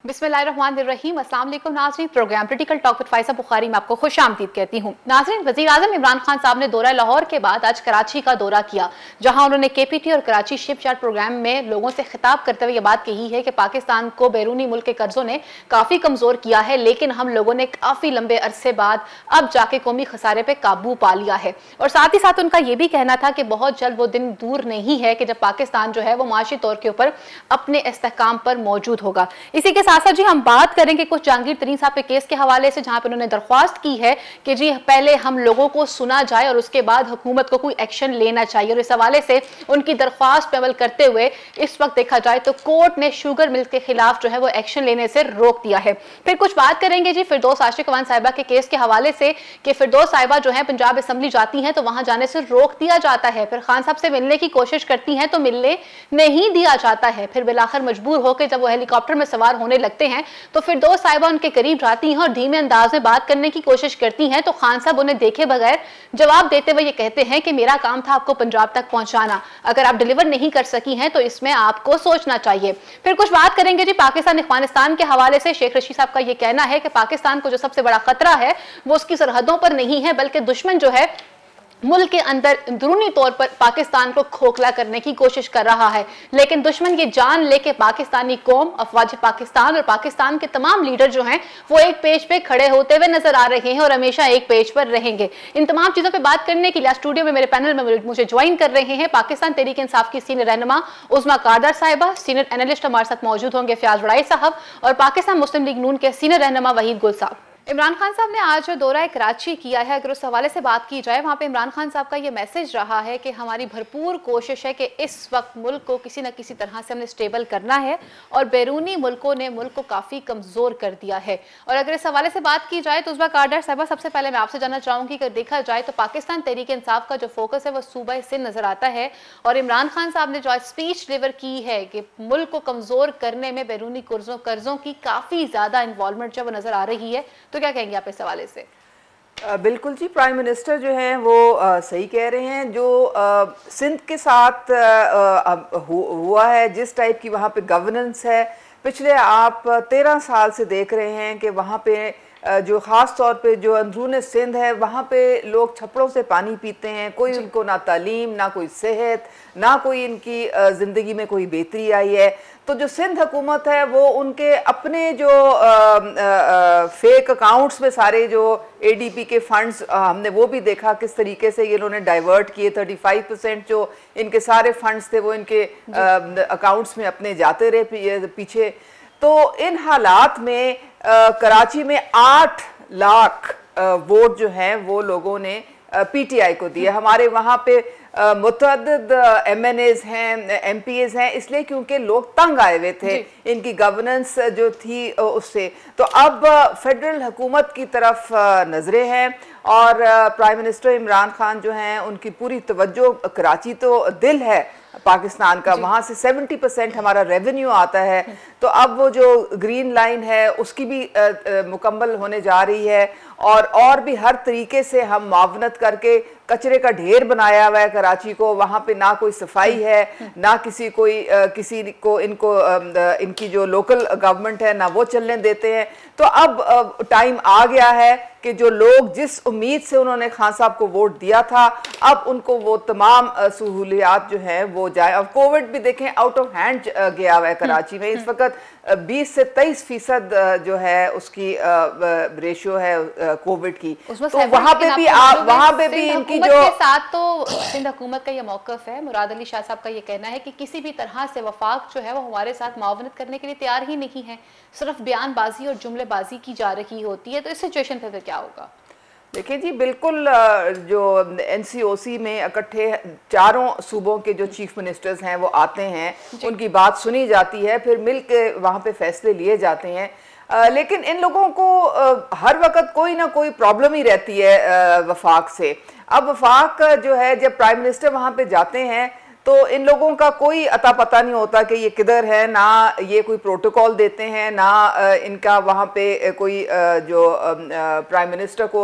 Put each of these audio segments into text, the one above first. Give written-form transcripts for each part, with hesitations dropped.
बिस्मिल्लाहिर्रहमानिर्रहीम। अस्सलाम वालेकुम नाज़रीन, program critical talk with Faiza Bukhari में आपको खुशामदीद कहती हूँ। नाज़रीन, वज़ीर आज़म इमरान खान साहब ने दौरा लाहौर के बाद आज कराची का दौरा किया, जहाँ उन्होंने KPT और कराची शिपयार्ड प्रोग्राम में लोगों से खिताब करते हुए ये बात कही है कि पाकिस्तान को बैरूनी मुल्क के कर्जों ने काफ़ी कमज़ोर किया है, लेकिन हम लोगों ने काफ़ी लंबे अरसे बाद अब जाके कौमी खसारे पर काबू पा लिया है। और साथ ही साथ उनका ये भी कहना था कि बहुत जल्द वो दिन दूर नहीं है कि जब पाकिस्तान जो है वो माशी तौर के ऊपर अपने इस्तेहकाम पर मौजूद होगा। इसी के साथ साथ जी हम बात करेंगे कुछ जहांगीर तरीन साहब के केस के हवाले से, जहां पे उन्होंने दरख्वास्त की है कि जी पहले हम लोगों को सुना जाए और उसके बाद हुकूमत को कोई एक्शन लेना चाहिए। और इस हवाले से उनकी दरख्वास्त पे अमल करते हुए इस वक्त देखा जाए तो कोर्ट ने शुगर मिल्स के खिलाफ जो है वो एक्शन लेने से रोक दिया है। फिर कुछ बात करेंगे जी फिरदौस आशिक अवान साहिबा के केस के हवाले से कि फिरदौस साहिबा जो है पंजाब असेंबली जाती हैं तो वहां जाने से रोक दिया जाता है, फिर खान साहब से मिलने की कोशिश करती हैं तो मिलने नहीं दिया जाता है, फिर बिलाखिर मजबूर होकर जब वो हेलीकॉप्टर में सवार होने लगते हैं तो फिरदौस साहिबा उनके करीब जाती हैं और धीमे अंदाज में बात करने की कोशिश करती हैं तो खान साहब उन्हें देखे बगैर जवाब देते हुए ये कहते हैं कि मेरा काम था आपको पंजाब तक पहुंचाना, अगर आप डिलीवर नहीं कर सकी हैं तो इसमें आपको सोचना चाहिए। फिर कुछ बात करेंगे जी पाकिस्तान अफगानिस्तान के हवाले से। शेख रशीद साहब का ये कहना है कि पाकिस्तान को जो सबसे बड़ा खतरा है वो उसकी सरहदों पर नहीं है, बल्कि दुश्मन जो है मुल्क के अंदर अंदरूनी तौर पर पाकिस्तान को खोखला करने की कोशिश कर रहा है। लेकिन दुश्मन ये जान लेके पाकिस्तानी कौम, अफवाज पाकिस्तान और पाकिस्तान के तमाम लीडर जो हैं वो एक पेज पे खड़े होते हुए नजर आ रहे हैं और हमेशा एक पेज पर रहेंगे। इन तमाम चीजों पे बात करने के लिए स्टूडियो में मेरे पैनल में मुझे ज्वाइन कर रहे हैं पाकिस्तान तहरीक इंसाफ की सीनियर रहनुमा उस्मा कारदार साहिबा, सीनियर एनालिस्ट हमारे साथ मौजूद होंगे फयाज वड़ाई साहब, और पाकिस्तान मुस्लिम लीग नून के सीनियर रहनुमा वहीद गुल साहब। इमरान खान साहब ने आज जो दौरा कराची किया है, अगर उस हवाले से बात की जाए, वहाँ पे इमरान खान साहब का ये मैसेज रहा है कि हमारी भरपूर कोशिश है कि इस वक्त मुल्क को किसी न किसी तरह से हमने स्टेबल करना है और बैरूनी मुल्कों ने मुल्क को काफ़ी कमज़ोर कर दिया है। और अगर इस हवाले से बात की जाए तो उस्मा कारदार साहिबा, सबसे पहले मैं आपसे जानना चाहूँगी कि देखा जाए तो पाकिस्तान तहरीक इंसाफ का जो फोकस है वो सूबा सिंध नज़र आता है, और इमरान खान साहब ने जो स्पीच डिलीवर की है कि मुल्क को कमज़ोर करने में बैरूनी कर्जों की काफ़ी ज़्यादा इन्वॉल्वमेंट जो वो नज़र आ रही है, तो क्या कहेंगे आप इस हवाले से? बिल्कुल जी, प्राइम मिनिस्टर जो हैं वो सही कह रहे हैं। जो सिंध के साथ हुआ है, जिस टाइप की वहाँ पे गवर्नेंस है, पिछले आप 13 साल से देख रहे हैं कि वहाँ पे जो ख़ास तौर पे जो अंदरून सिंध है वहाँ पे लोग छप्पड़ों से पानी पीते हैं, कोई उनको ना तालीम, ना कोई सेहत, ना कोई इनकी ज़िंदगी में कोई बेहतरी आई है। तो जो सिंध हुकूमत है वो उनके अपने जो फेक अकाउंट्स में सारे जो ADP के फंड्स हमने वो भी देखा किस तरीके से ये इन्होंने डाइवर्ट किए। 35% जो इनके सारे फंड्स थे वो इनके अकाउंट्स में अपने जाते रहे पीछे। तो इन हालात में कराची में 8 लाख वोट जो हैं वो लोगों ने PTI को दिए। हमारे वहाँ पे मुतअद्दिद MNAs हैं, MPAs हैं, इसलिए क्योंकि लोग तंग आए हुए थे इनकी गवर्नेंस जो थी उससे। तो अब फेडरल हुकूमत की तरफ नज़रें हैं और प्राइम मिनिस्टर इमरान खान जो हैं उनकी पूरी तवज्जो, कराची तो दिल है पाकिस्तान का, वहाँ से 70% हमारा रेवेन्यू आता है। तो अब वो जो ग्रीन लाइन है उसकी भी मुकम्मल होने जा रही है और भी हर तरीके से हम मुआवनत करके कचरे का ढेर बनाया हुआ है कराची को। वहाँ पे ना कोई सफाई है, ना किसी को इनकी जो लोकल गवर्नमेंट है ना वो चलने देते हैं। तो अब टाइम आ गया है कि जो लोग जिस उम्मीद से उन्होंने खान साहब को वोट दिया था अब उनको वो तमाम सहूलियात जो हैं वो जाए। अब कोविड भी देखें आउट ऑफ हैंड गया हुआ है कराची में। इस वक्त 20 से 23% जो है उसकी रेशियो है कोविड की। तो वहाँ पे भी इनकी जो के साथ तो सिंध हुकूमत का ये मौकफ है, मुराद अली शाह साहब का ये कहना है कि किसी भी तरह से वफाक जो है वो हमारे साथ मुआवनत करने के लिए तैयार ही नहीं है, सिर्फ बयानबाजी और जुमलेबाजी की जा रही होती है। तो इस सिचुएशन पे फिर क्या होगा? देखिए जी, बिल्कुल जो NCOC में इकट्ठे चारों सूबों के जो चीफ मिनिस्टर्स हैं वो आते हैं, उनकी बात सुनी जाती है, फिर मिल के वहाँ पे फैसले लिए जाते हैं। लेकिन इन लोगों को हर वक्त कोई ना कोई प्रॉब्लम ही रहती है वफाक से। अब वफाक जो है जब प्राइम मिनिस्टर वहाँ पे जाते हैं तो इन लोगों का कोई अता पता नहीं होता कि ये किधर है, ना ये कोई प्रोटोकॉल देते हैं, ना इनका वहाँ पे कोई जो प्राइम मिनिस्टर को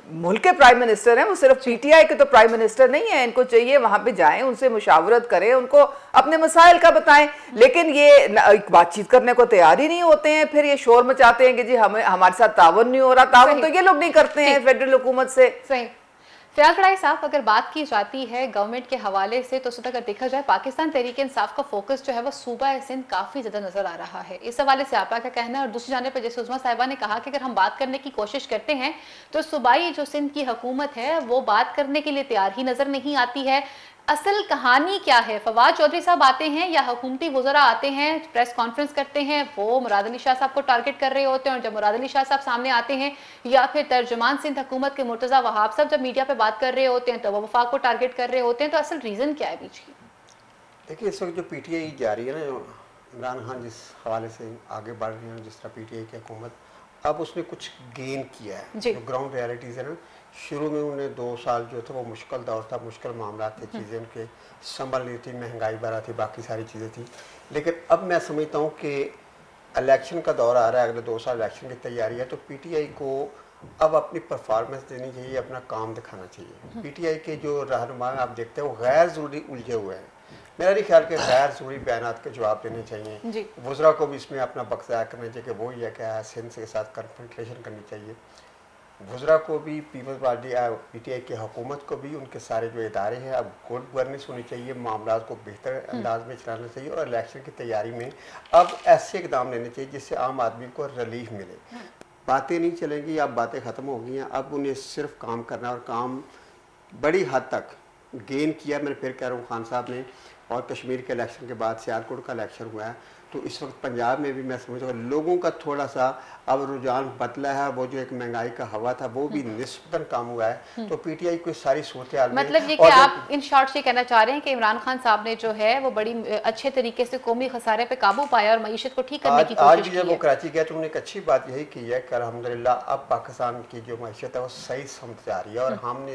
मुल्क के प्राइम मिनिस्टर हैं, वो सिर्फ पीटीआई के तो प्राइम मिनिस्टर नहीं है। इनको चाहिए वहां पे जाएं, उनसे मुशावरत करें, उनको अपने मसाइल का बताएं, लेकिन ये बातचीत करने को तैयार ही नहीं होते हैं। फिर ये शोर मचाते हैं कि जी हमारे साथ तावन नहीं हो रहा। तावन तो ये लोग नहीं करते हैं फेडरल हुकूमत से। सही। फ़ियाज़ कड़ाई साहब, अगर बात की जाती है गवर्नमेंट के हवाले से, तो अगर देखा जाए पाकिस्तान तहरीक इंसाफ का फोकस जो है वो सूबा सिंध काफ़ी ज़्यादा नज़र आ रहा है। इस हवाले से आपका क्या कहना है? और दूसरी जाने पर जैसे उस्मा साहिबा ने कहा कि अगर हम बात करने की कोशिश करते हैं तो सूबाई जो सिंध की हुकूमत है वो बात करने के लिए तैयार ही नज़र नहीं आती है। असल कहानी क्या है? फवाद चौधरी साहब आते हैं या हुकूमती वज़रा आते हैं, प्रेस कॉन्फ्रेंस करते हैं, वो मुराद अली शाह साहब को टारगेट कर रहे होते हैं, और जब मुराद अली शाह साहब सामने आते हैं, या फिर तर्जुमान सिंध हुकूमत के मुर्तज़ा वहाब साहब जब मीडिया पे बात कर रहे होते हैं तो वो वफाक को टारगेट कर रहे होते हैं। तो असल रीज़न क्या है बीच की? देखिए, इस वक्त जो पीटीआई जारी है ना, इमरान खान जिस हवाले से आगे बढ़ रहे हैं, जिस तरह पीटीआई की हुकूमत, अब उसने कुछ गेन किया है। जो ग्राउंड रियलिटीज़ है ना, शुरू में उन्हें 2 साल जो था वो मुश्किल दौर था, मुश्किल मामला थे, चीज़ें उनके संभल रही थी, महंगाई बढ़ा थी, बाकी सारी चीज़ें थी। लेकिन अब मैं समझता हूँ कि इलेक्शन का दौर आ रहा है, अगले 2 साल इलेक्शन की तैयारी है, तो पीटीआई को अब अपनी परफॉर्मेंस देनी चाहिए, अपना काम दिखाना चाहिए। पीटीआई के जो रहनुमा आप देखते हैं वो गैर ज़रूरी उलझे हुए हैं। मेरा नहीं ख्याल कि गैर ज़रूरी बयानात के जवाब देने चाहिए। वज़रा को भी इसमें अपना वक्त ज़ाया करना चाहिए कि वो ये क्या है, सिंध के साथ कन्फ्रंटेशन करनी चाहिए। वज़रा को भी, पीपल्स पार्टी पीटीआई की हुकूमत को भी, उनके सारे जो इदारे हैं अब गुड गवर्नेंस होनी चाहिए, मामला को बेहतर अंदाज में चलाना चाहिए, और इलेक्शन की तैयारी में अब ऐसे इकदाम लेने चाहिए जिससे आम आदमी को रिलीफ मिले। बातें नहीं चलेंगी, अब बातें ख़त्म हो गई हैं, अब उन्हें सिर्फ काम करना, और काम बड़ी हद तक गेन किया। मैं फिर कह रहा हूँ, खान साहब ने, और कश्मीर के इलेक्शन के बाद सियालकोट का इलेक्शन हुआ है, तो इस वक्त पंजाब में भी मैं समझूंगा लोगों का थोड़ा सा अब रुझान बदला है। वो जो एक महंगाई का हवा था वो भी निस्बतन कम हुआ है। तो पीटीआई को सारी सूरत हाल में, मतलब ये कि आप इन शॉर्ट से कहना चाह रहे हैं कि इमरान खान साहब ने जो है वो बड़ी अच्छे तरीके से कौमी खसारे पे काबू पाया और मईशत को ठीक करने की कोशिश की है। आज जब वो कराची गया तो उन्होंने एक अच्छी बात यही की है कि अल्हम्दुलिल्लाह अब पाकिस्तान की जो मईशत है वो सही समझ जा रही है, और हमने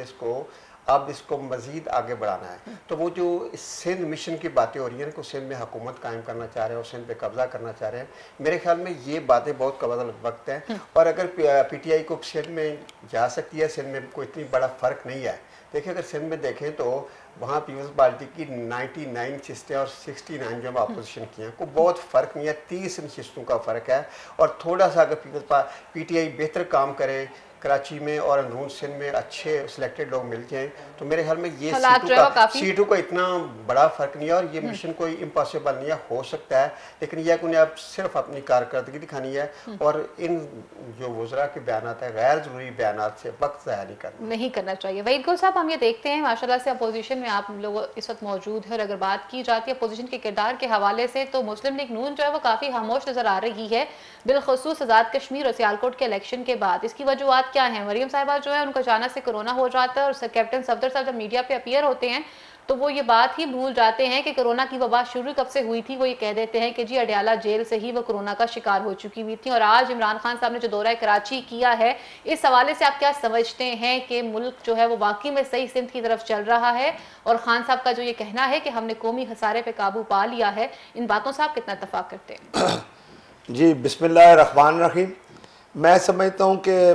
अब इसको मज़ीद आगे बढ़ाना है। तो वो जो सिंध मिशन की बातें हो रही हैं कि सिंध में हुकूमत कायम करना चाह रहे हैं और सिंध पे कब्जा करना चाह रहे हैं, मेरे ख्याल में ये बातें बहुत कबल वक्त हैं। और अगर पीटीआई को सिंध में जा सकती है, सिंध में कोई इतनी बड़ा फ़र्क नहीं है। देखिए, अगर सिंध में देखें तो वहाँ पीपल्स पार्टी की 99 नशिस्तें और 69 जो अपोजिशन की हैं, को बहुत फ़र्क नहीं है, 30 नशिस्तों का फ़र्क है। और थोड़ा सा अगर पीटीआई बेहतर काम करे, कराची में और अंदरून सिंध में अच्छे सिलेक्टेड लोग मिल जाएं, तो मेरे ख्याल में ये सीटों का इतना बड़ा फर्क नहीं है, और ये मिशन कोई इम्पॉसिबल नहीं है। हो सकता है, लेकिन यह कि उन्हें अब सिर्फ अपनी कारकर्दगी दिखानी है, और इन जो वज़रा के बयान है, गैर ज़रूरी बयान से वक्त ज़ाया नहीं करना चाहिए। वहीद गुल साहब, हम ये देखते हैं माशाल्लाह से अपोजिशन में आप लोग इस वक्त मौजूद है, और अगर बात की जाती है अपोजिशन के किरदार के हवाले से, तो मुस्लिम लीग नून जो है वो काफ़ी खामोश नज़र आ रही है, बिलखसूस आज़ाद कश्मीर और सियालकोट के इलेक्शन के बाद। इसकी वजूहत क्या है? मरियम साहिबा जो है उनका अचानक से कोरोना हो जाता है, और कैप्टन सफदर साहब जब मीडिया पे अपीयर होते हैं तो वो ये बात ही भूल जाते हैं कि कोरोना की वबा शुरू कब से हुई थी। वो ये कह देते हैं कि जी अडयाला जेल से ही वो कोरोना का शिकार हो चुकी हुई थी। और आज इमरान खान साहब ने जो दौरा कराची किया है, इस हवाले से आप क्या समझते हैं कि मुल्क जो है वो वाकई में सही सिमत की तरफ चल रहा है? और खान साहब का जो ये कहना है कि हमने कौमी खसारे पे काबू पा लिया है, इन बातों से आप कितना इत्तेफाक करते हैं? जी, बिस्मिल्लाहिर्रहमानिर्रहीम। मैं समझता हूँ कि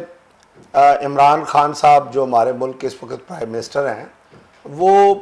इमरान खान साहब जो हमारे मुल्क के इस वक्त प्राइम मिनिस्टर हैं, वो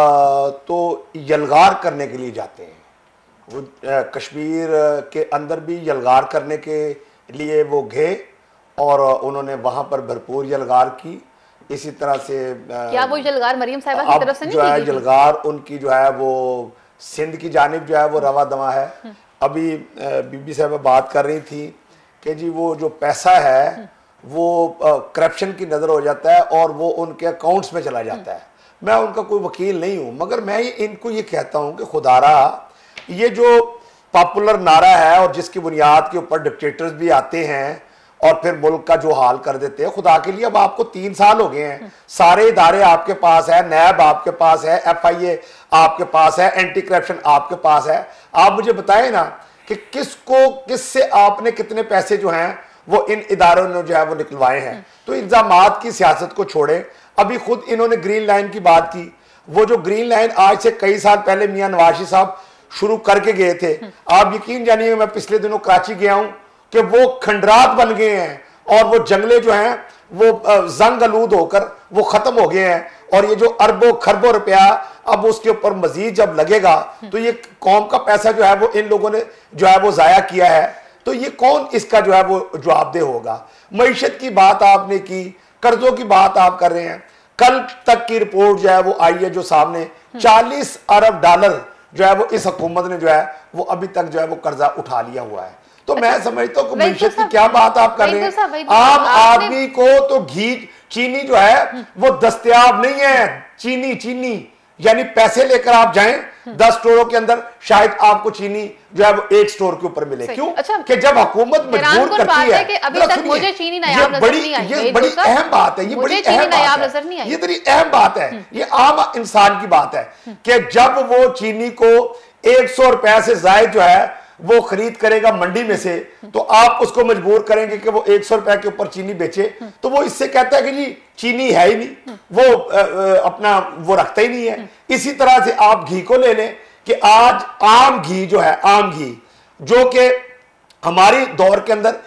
तो यलगार करने के लिए जाते हैं। वो कश्मीर के अंदर भी यलगार करने के लिए वो गए, और उन्होंने वहाँ पर भरपूर यलगार की। इसी तरह से क्या वो यलगार मरियम साहिबा की तरफ से नहीं जो है यलगार उनकी जो है वो सिंध की जानिब जो है वो रवा दवा है। अभी बीबी साहिबा बात कर रही थी कि जी वो जो पैसा है वो करप्शन की नज़र हो जाता है और वो उनके अकाउंट्स में चला जाता है। मैं उनका कोई वकील नहीं हूँ, मगर मैं इनको ये कहता हूँ कि खुदारा ये जो पॉपुलर नारा है और जिसकी बुनियाद के ऊपर डिक्टेटर्स भी आते हैं और फिर मुल्क का जो हाल कर देते हैं, खुदा के लिए अब आपको 3 साल हो गए हैं, सारे इदारे आपके पास है, नैब आपके पास है, FIA आपके पास है, एंटी करप्शन आपके पास है। आप मुझे बताएं ना कि किससे आपने कितने पैसे जो हैं वो इन इदारों ने जो है वो निकलवाए हैं। तो इल्जामात की सियासत को छोड़ें। अभी खुद इन्होंने ग्रीन लाइन की बात की, वो जो ग्रीन लाइन आज से कई साल पहले मियां नवाज साहब शुरू करके गए थे, आप यकीन जानिए मैं पिछले दिनों कराची गया हूं कि वो खंडरात बन गए हैं और वो जंगले जो हैं वो जंग आलूद होकर वो खत्म हो गए हैं, और ये जो अरबों खरबों रुपया अब उसके ऊपर मजीद जब लगेगा तो ये कौम का पैसा जो है वो इन लोगों ने जो है वो जाया किया है, तो ये कौन इसका जो है वो जवाबदेह होगा। मईशत की बात आपने की, कर्जों की बात आप कर रहे हैं, कल तक की रिपोर्ट जो है वो आई है जो सामने 40 अरब डॉलर जो है वो इस हुकूमत ने जो है वो अभी तक जो है वो कर्जा उठा लिया हुआ है। तो मैं समझता हूँ मईशत की क्या बात आप कर रहे हैं। आम आदमी को तो घी चीनी जो है वो दस्तयाब नहीं है। चीनी यानी पैसे लेकर आप जाएं 10 स्टोरों के अंदर शायद आपको चीनी जो है वो 1 स्टोर के ऊपर मिले। क्यों? कि जब हुकूमत मजबूर करती है कि अभी तक मुझे चीनी नायाब नजर नहीं आई। ये बड़ी अहम बात है, ये बड़ी अहम बात है, ये बड़ी अहम बात है, ये आम इंसान की बात है कि जब वो चीनी को 100 रुपए से जायद जो है वो खरीद करेगा मंडी में से, तो आप उसको मजबूर करेंगे कि वो 100 रुपए के ऊपर चीनी बेचे, तो वो इससे कहता है कि जी चीनी है ही नहीं, वो अपना वो रखता ही नहीं है। इसी तरह से आप घी को ले लें कि आज आम घी जो है, आम घी जो कि हमारी दौर के अंदर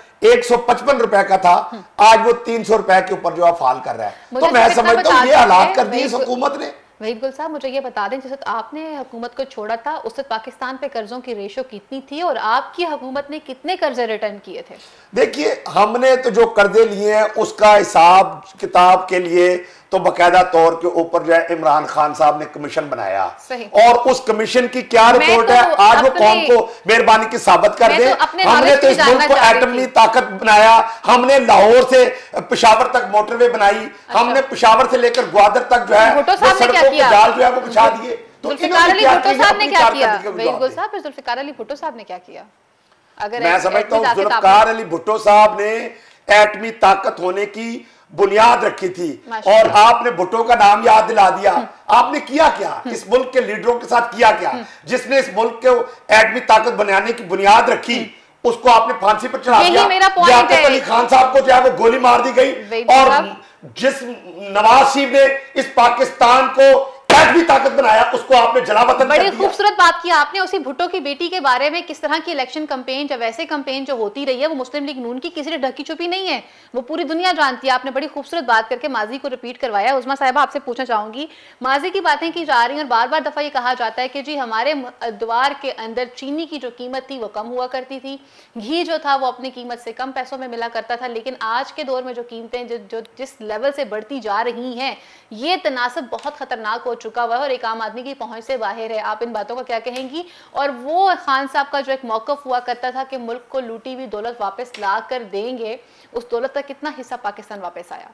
155 रुपए का था, आज वो 300 रुपए के ऊपर जो है फाल कर रहा है। तो मैं समझता हूँ ये हालात कर दिए इस हुकूमत ने। वहीद गुल साहब, मुझे ये बता दें, जिस आपने हुकूमत को छोड़ा था उस वक्त पाकिस्तान पे कर्जों की रेशो कितनी थी और आपकी हुकूमत ने कितने कर्जे रिटर्न किए थे? देखिए, हमने तो जो कर्जे लिए हैं उसका हिसाब किताब के लिए तो बाकायदा तौर के ऊपर जो है इमरान खान साहब ने कमीशन बनाया, और उस कमीशन की क्या रिपोर्ट है आज वो कौम को मेहरबानी की साबित कर दे। हमने तो इस मुल्क को एटमी ताकत बनाया, हमने लाहौर से पेशावर तक मोटरवे बनाई, हमने पेशावर से लेकर ग्वादर तक जो है सड़कों के जाल जो है वो बिछा दिए। तो जुल्फिकार अली भुट्टो साहब ने क्या किया? फिर जुल्फिकार अली भुट्टो साहब ने क्या किया? अगर मैं समझता हूँ जुल्फिकार अली भुट्टो साहब ने एटमी ताकत होने की बुनियाद रखी थी, और आपने भुट्टो का नाम याद दिला दिया। आपने किया क्या? इस मुल्क के लीडरों के साथ किया क्या? जिसने इस मुल्क को एटमी ताकत बनाने की बुनियाद रखी उसको आपने फांसी पर चढ़ा दिया। लियाकत अली खान साहब को जो है वो गोली मार दी गई, और जिस नवाज शरीफ ने इस पाकिस्तान को भी ताकत बनाया उसको आपने जलावतन बड़ी खूबसूरत बात की आपने उसी भुट्टो की बेटी के बारे में। किस तरह की इलेक्शन कैंपेन या वैसे कैंपेन जो होती रही है वो मुस्लिम लीग नून की किसी ने ढकी छुपी नहीं है, वो पूरी दुनिया जानती है। आपने बड़ी खूबसूरत बात करके माजी को रिपीट करवाया। उस्मा साहिबा, आपसे पूछना चाहूंगी, माजी की बातें की जा रही हैं और बार बार दफा ये कहा जाता है कि जी हमारे द्वार के अंदर चीनी की जो कीमत थी वो कम हुआ करती थी, घी जो था वो अपनी कीमत से कम पैसों में मिला करता था, लेकिन आज के दौर में जो कीमतें जो जिस लेवल से बढ़ती जा रही हैं ये तनासब बहुत खतरनाक हो चुका हुआ है और एक आम आदमी की पहुंच से बाहर है। आप इन बातों का क्या कहेंगी? और वो खान साहब का जो एक मौकफ हुआ करता था कि मुल्क को लूटी हुई दौलत वापस ला कर देंगे, उस दौलत का कितना हिस्सा पाकिस्तान वापस आया?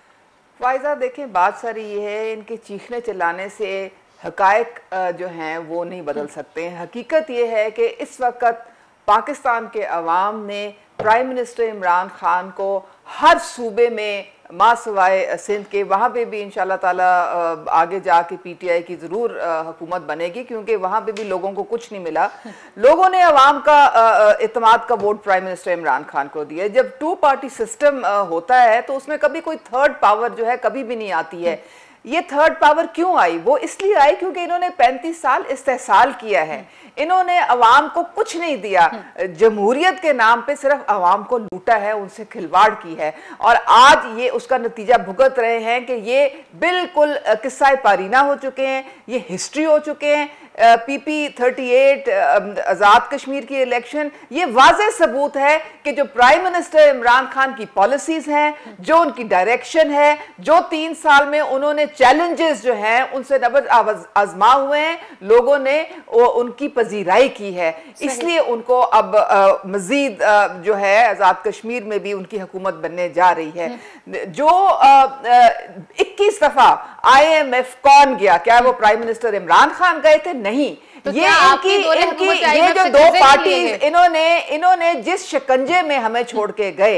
फायजा, देखें बात सारी ये है, इनके चीखने चिल्लाने से हकायक जो हैं वो नहीं बदल सकते हैं। हकीकत ये है कि इस वक्त पाकिस्तान के अवाम ने प्राइम मिनिस्टर इमरान खान को हर सूबे में माँ सवाए सिंध के, वहाँ पे भी इंशाल्लाह ताला आगे जाके पीटीआई की ज़रूर हुकूमत बनेगी, क्योंकि वहाँ पे भी लोगों को कुछ नहीं मिला। लोगों ने अवाम का इत्मीनान का vote prime minister Imran Khan को दिया। जब 2 पार्टी सिस्टम होता है तो उसमें कभी कोई थर्ड पावर जो है कभी भी नहीं आती है। ये थर्ड पावर क्यों आई? वो इसलिए आई क्योंकि इन्होंने 35 साल इस्तेहसाल किया है, इन्होंने अवाम को कुछ नहीं दिया, जमहूरियत के नाम पे सिर्फ अवाम को लूटा है, उनसे खिलवाड़ की है, और आज ये उसका नतीजा भुगत रहे हैं कि ये बिल्कुल किस्सा पारीना हो चुके हैं, ये हिस्ट्री हो चुके हैं। PP 38 आज़ाद कश्मीर की इलेक्शन ये वाज़ेह सबूत है कि जो प्राइम मिनिस्टर इमरान खान की पॉलिसीज़ हैं, जो उनकी डायरेक्शन है, जो 3 साल में उन्होंने चैलेंजेस जो हैं उनसे नबज आजमा हुए हैं, लोगों ने उनकी पजीराई की है, इसलिए उनको अब मजीद जो है आज़ाद कश्मीर में भी उनकी हुकूमत बनने जा रही है। जो 21 दफ़ा IMF कौन गया? क्या वो प्राइम मिनिस्टर इमरान खान गए थे? नहीं। तो ये ये जो 2 पार्टीज इन्होंने जिस शिकंजे में हमें छोड़ के गए,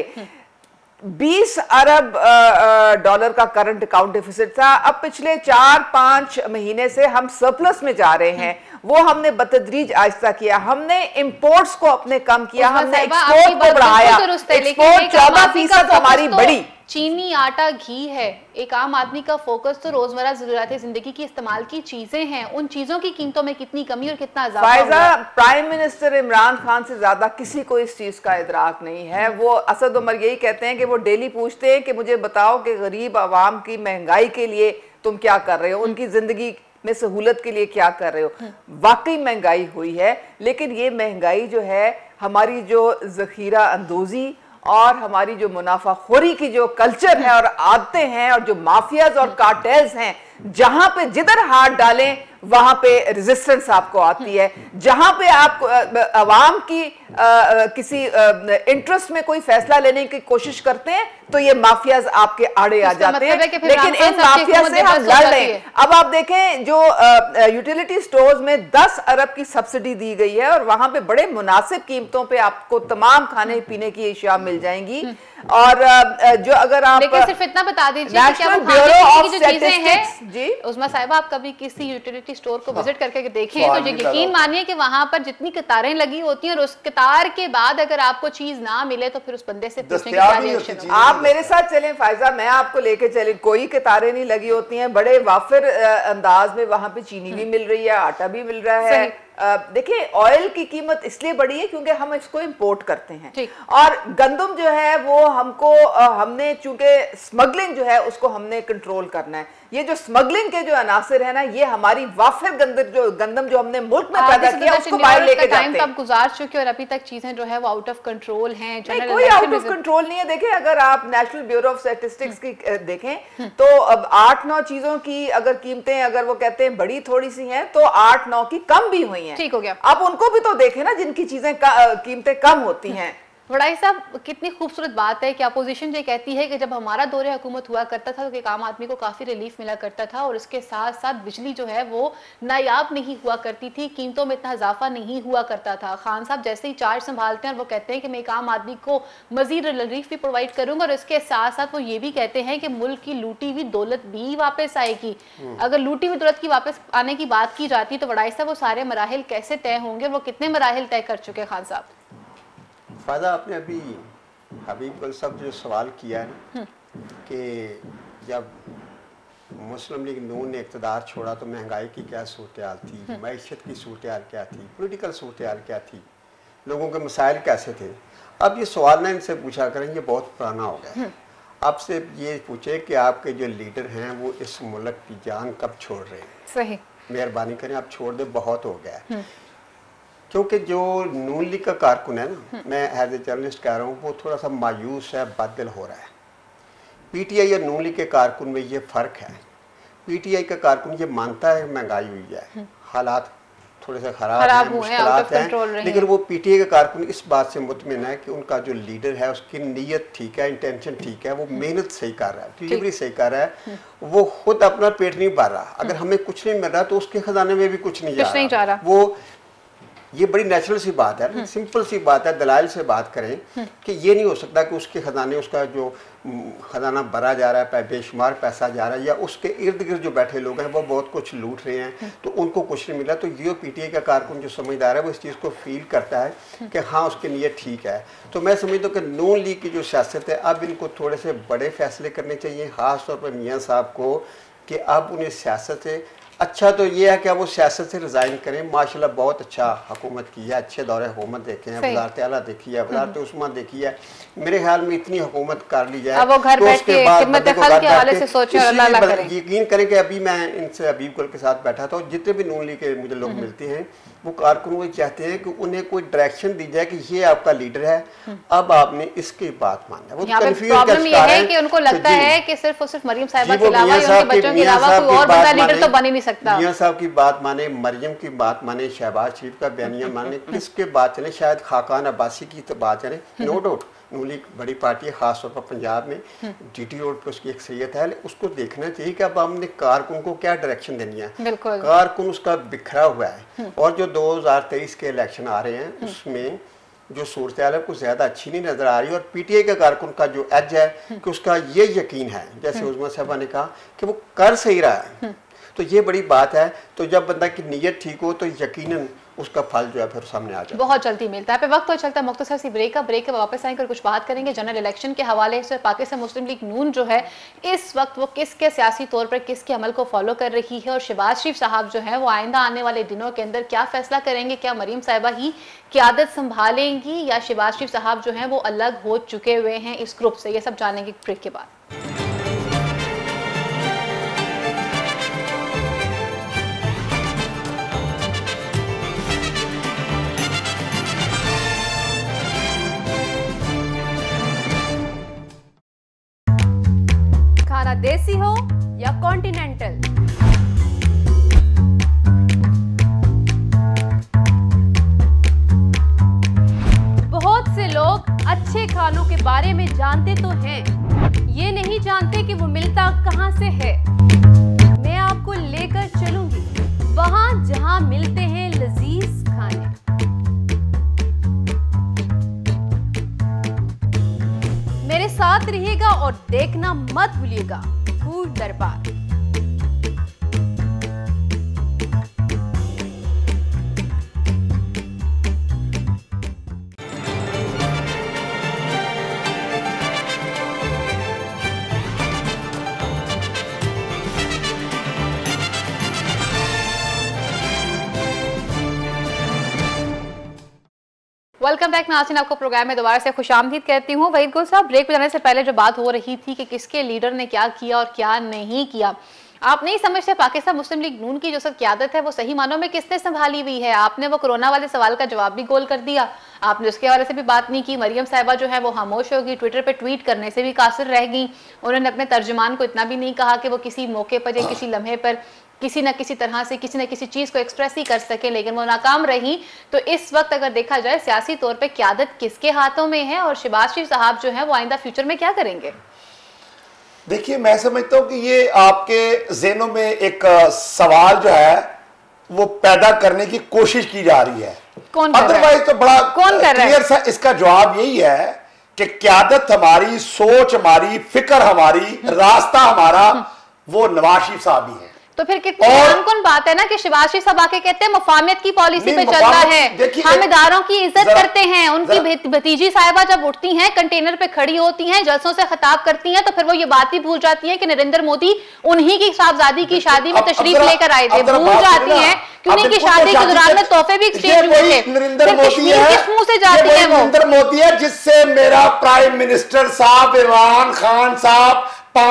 20 अरब डॉलर का करंट अकाउंट डिफिसिट था, अब पिछले 4-5 महीने से हम सरप्लस में जा रहे हैं। वो हमने बतदरीज आहिस्ता किया, हमने इंपोर्ट्स को अपने कम किया, हमने एक्सपोर्ट को बढ़ाया। एक्सपोर्ट 14% हमारी बढ़ी। चीनी, आटा, घी है, एक आम आदमी का फोकस तो रोजमर्रा ज़रूरत जिंदगी की इस्तेमाल की चीजें हैं, उन चीजों की कीमतों में कितनी कमी और कितना इजाफा फायजा, प्राइम मिनिस्टर इमरान खान से ज्यादा किसी को इस चीज का इदराक नहीं है। वो असद उमर यही कहते हैं कि वो डेली पूछते हैं कि मुझे बताओ कि गरीब आवाम की महंगाई के लिए तुम क्या कर रहे हो, उनकी जिंदगी में सहूलत के लिए क्या कर रहे हो। वाकई महंगाई हुई है, लेकिन ये महंगाई जो है हमारी जो जखीरा अंदोजी और हमारी जो मुनाफाखोरी की जो कल्चर है और आदतें हैं और जो माफियाज और कार्टेल्स हैं, जहां पे जिधर हाथ डालें वहां पे रेजिस्टेंस आपको आती है। जहां पे आप अवाम की किसी इंटरेस्ट में कोई फैसला लेने की कोशिश करते हैं तो ये माफियाज आपके आड़े आ जाते हैं, लेकिन इन माफिया से हम लड़ रहे हैं। अब आप देखें जो यूटिलिटी स्टोर्स में 10 अरब की सब्सिडी दी गई है और वहां पे बड़े मुनासिब कीमतों पे आपको तमाम खाने पीने की अशिया मिल जाएंगी। और जो अगर आप लेकिन सिर्फ इतना बता दीजिए कि क्या वो ब्यूरो ऑफ जो चीजें हैं जी उस्मा साहिबा, आप कभी किसी यूटिलिटी स्टोर को विजिट करके देखें तो यकीन मानिए कि वहां पर जितनी कतारें लगी होती हैं और उस कतार के बाद अगर आपको चीज ना मिले तो फिर उस बंदे से पूछने की क्या रिएक्शन होगा। आप मेरे साथ चलें फायजा, मैं आपको लेके चले, कोई कतारें नहीं लगी होती हैं, बड़े वाफिर अंदाज में वहां पे चीनी भी मिल रही है, आटा भी मिल रहा है। देखिए ऑयल की कीमत इसलिए बढ़ी है क्योंकि हम इसको इंपोर्ट करते हैं और गंदम जो है वो हमने चूंकि स्मगलिंग जो है उसको हमने कंट्रोल करना है। ये जो स्मगलिंग के जो अनासिर है ना, ये हमारी वाफिर गंदम जो हमने मुल्क में पैदा किया उसको बाहर लेके जाते हैं। आप गुजार चुके और अभी तक चीजें जो है वो आउट ऑफ कंट्रोल हैं। कोई आउट ऑफ कंट्रोल नहीं है। देखिए अगर आप नेशनल ब्यूरो ऑफ स्टैटिस्टिक्स की देखें तो अब 8-9 चीजों की अगर कीमतें अगर वो कहते हैं बड़ी थोड़ी सी हैं तो 8-9 की कम भी हुई हैं। ठीक हो गया। आप उनको भी तो देखें ना जिनकी चीजें कीमतें कम होती हैं। वड़ाई साहब, कितनी खूबसूरत बात है कि अपोजिशन ये कहती है कि जब हमारा दौरे हुकूमत हुआ करता था तो एक आम आदमी को काफ़ी रिलीफ मिला करता था और उसके साथ साथ बिजली जो है वो नायाब नहीं हुआ करती थी, कीमतों में इतना इजाफा नहीं हुआ करता था। खान साहब जैसे ही चार्ज संभालते हैं और वो कहते हैं कि मैं एक आम आदमी को मजीद रिलीफ भी प्रोवाइड करूंगा और इसके साथ साथ वो ये भी कहते हैं कि मुल्क की लूटी हुई दौलत भी वापस आएगी। अगर लूटी हुई दौलत की वापस आने की बात की जाती तो वड़ाई साहब वो सारे मराहिल कैसे तय होंगे, वो कितने मराहिल तय कर चुके खान साहब? फायदा आपने अभी हबीब गुल साहब जो सवाल किया है ना कि जब मुस्लिम लीग नून ने इक़्तिदार छोड़ा तो महंगाई की क्या सूरत थी, मईशत की सूरत क्या थी, पॉलिटिकल सूरत क्या थी, लोगों के मसाइल कैसे थे। अब ये सवाल ना इनसे पूछा करें, ये बहुत पुराना हो गया। आपसे ये पूछे कि आपके जो लीडर हैं वो इस मुल्क की जान कब छोड़ रहे हैं। सही, मेहरबानी करें आप छोड़ दे, बहुत हो गया। क्योंकि जो नून लीग का कारकुन है ना, मैं एज ए जर्नलिस्ट कह रहा हूँ, वो थोड़ा सा मायूस है, बददिल हो रहा है। पीटीआई और नून लीग के कारकुन में ये फ़र्क है। पीटीआई का कारकुन ये मानता है महंगाई हुई है, हालात थोड़े से ख़राब हैं, मुश्किलात हैं, लेकिन वो पीटीआई का कारकुन इस बात से मुतमिन है कि उनका जो लीडर है उसकी नीयत ठीक है, इंटेंशन ठीक है, वो मेहनत सही कर रहा है, डिलीवरी सही कर रहा है, वो खुद अपना पेट नहीं भर रहा। अगर हमें कुछ नहीं मिल रहा तो उसके खजाने में भी कुछ नहीं जा रहा। वो ये बड़ी नेचुरल सी बात है, सिंपल सी बात है। दलाइल से बात करें कि ये नहीं हो सकता कि उसके खजाने, उसका जो खजाना भरा जा रहा है, बेशुमार पैसा जा रहा है, या उसके इर्द गिर्द जो बैठे लोग हैं वो बहुत कुछ लूट रहे हैं तो उनको कुछ नहीं मिला। तो ये पीटीआई का कारकुन जो समझदार है वो इस चीज़ को फील करता है कि हाँ उसकी नीयत ठीक है। तो मैं समझता हूँ कि नून लीग की जो सियासत है, अब इनको थोड़े से बड़े फैसले करने चाहिए, ख़ास तौर पर मियाँ साहब को, कि अब उन्हें सियासत से अच्छा तो ये है कि वो सियासत से रिज़ाइन करें। माशाल्लाह बहुत अच्छा हुकूमत की है, अच्छे दौरे हुकूमत देखे हैं, वज़ारत आला देखी है, वज़ारत उस्मा देखी है। मेरे ख्याल में इतनी हुकूमत कर ली जाए तो उसके बाद यकीन करें कि अभी मैं इनसे हबीब गुल के साथ बैठा था और जितने भी नून लीग के मुझे लोग मिलते हैं वो कारकुन वो चाहते हैं कि उन्हें कोई डायरेक्शन दी जाए कि ये आपका लीडर है, अब आपने इसकी बात मानना। वो प्रॉब्लम ये है कि उनको लगता है कि सिर्फ और सिर्फ मरियम साहिबा के अलावा या उनके बच्चों के अलावा कोई और बंदा लीडर तो बन ही नहीं सकता। मियां साहब की बात माने, मरियम की बात माने, शहबाज शरीफ का बयानिया माने, किसके बात चले, शायद खाकान अब्बासी की तो बात चले। नो डाउट नून लीग बड़ी पार्टी है, खासतौर पर पंजाब में जीटी रोड पर उसकी अक्सरियत है। उसको देखना चाहिए कि अब हमने कारकुन को क्या डायरेक्शन देनी है। कारकुन उसका बिखरा हुआ है और जो 2023 के इलेक्शन आ रहे हैं उसमें जो सूरत है कुछ ज़्यादा अच्छी नहीं नज़र आ रही। और पीटीआई का कारकुन का जो एज है कि उसका ये यकीन है, जैसे उस्मा साहबा ने कहा, कि वो कर सही रहा है, तो ये बड़ी बात है। तो जब बंदा की नीयत ठीक हो तो यकीनन उसका फल जो है फिर सामने आ जाए, बहुत जल्दी मिलता है। पे वक्त तो चलता है मुख्तसर सी ब्रेक का, ब्रेक के वापस आएंगे और कुछ बात करेंगे जनरल इलेक्शन के हवाले से। पाकिस्तान मुस्लिम लीग नून जो है इस वक्त वो किसके सियासी तौर पर किसके अमल को फॉलो कर रही है, और शहबाज शरीफ साहब जो है वो आइंदा आने वाले दिनों के अंदर क्या फैसला करेंगे, क्या मरीम साहिबा ही क़यादत संभालेंगी या शहबाज शरीफ साहब जो है वो अलग हो चुके हुए हैं इस ग्रुप से, ये सब जानेंगे ब्रेक के बाद। खाना देसी हो या कॉन्टिनेंटल, बहुत से लोग अच्छे खानों के बारे में जानते तो हैं, ये नहीं जानते कि वो मिलता कहां से है। मैं आपको लेकर चलूंगी वहां जहां मिलते हैं लजीज खाने। मेरे साथ रहिएगा और देखना मत भूलिएगा फूड दरबार। वेलकम बैक नाज़रीन, आपको प्रोग्राम में दोबारा से खुशामदीद कहती हूँ। वहीद गुल साहब, ब्रेक पे जाने से पहले जो बात हो रही थी कि किसके लीडर ने क्या किया और क्या नहीं किया, आप नहीं समझते पाकिस्तान मुस्लिम लीग नून की जो सब क़यादत है वो सही मानों में किसने संभाली हुई है? आपने वो कोरोना वाले सवाल का जवाब भी गोल कर दिया, आपने उसके हवाले से भी बात नहीं की। मरियम साहिबा जो है वो खामोश होगी, ट्विटर पे ट्वीट करने से भी कासिर रह गई। उन्होंने अपने तर्जुमान को इतना भी नहीं कहा कि वो किसी मौके पर या किसी लम्हे पर किसी न किसी तरह से किसी न किसी चीज़ को एक्सप्रेस ही कर सके, लेकिन वो नाकाम रही। तो इस वक्त अगर देखा जाए सियासी तौर पे क़यादत किसके हाथों में है और शहबाज शरीफ साहब जो है वो आइंदा फ्यूचर में क्या करेंगे? देखिए, मैं समझता हूँ कि ये आपके ज़हनों में एक सवाल जो है वो पैदा करने की कोशिश की जा रही है। कौन कर रहा है? अदरवाइज तो बड़ा कौन कर रहा है? क्लियर सा इसका जवाब यही है कि क़यादत हमारी, सोच हमारी, फिक्र हमारी, रास्ता हमारा वो नवाज शरीफ साहब ही है। तो फिर कितनी कौन बात है ना कि शहबाज शरीफ साहब आके कहते हैं मुफाहमत की पॉलिसी पे चलता है, हम इदारों की इज्जत करते हैं। उनकी भतीजी साहिबा जब उठती हैं, कंटेनर पे खड़ी होती हैं, जलसों से खिताब करती हैं, तो फिर वो ये बात ही भूल जाती है कि नरेंद्र मोदी उन्हीं की साहबजादी की शादी में तशरीफ लेकर आए थे। भूल जाती हैं कि उन्हीं की शादी के दौरान में तोहफे भी एक्सचेंज हुए थे। नरेंद्र मोदी है, किस मुंह से जाती है वो? नरेंद्र मोदी है जिससे मेरा प्राइम मिनिस्टर साहब इमरान खान साहब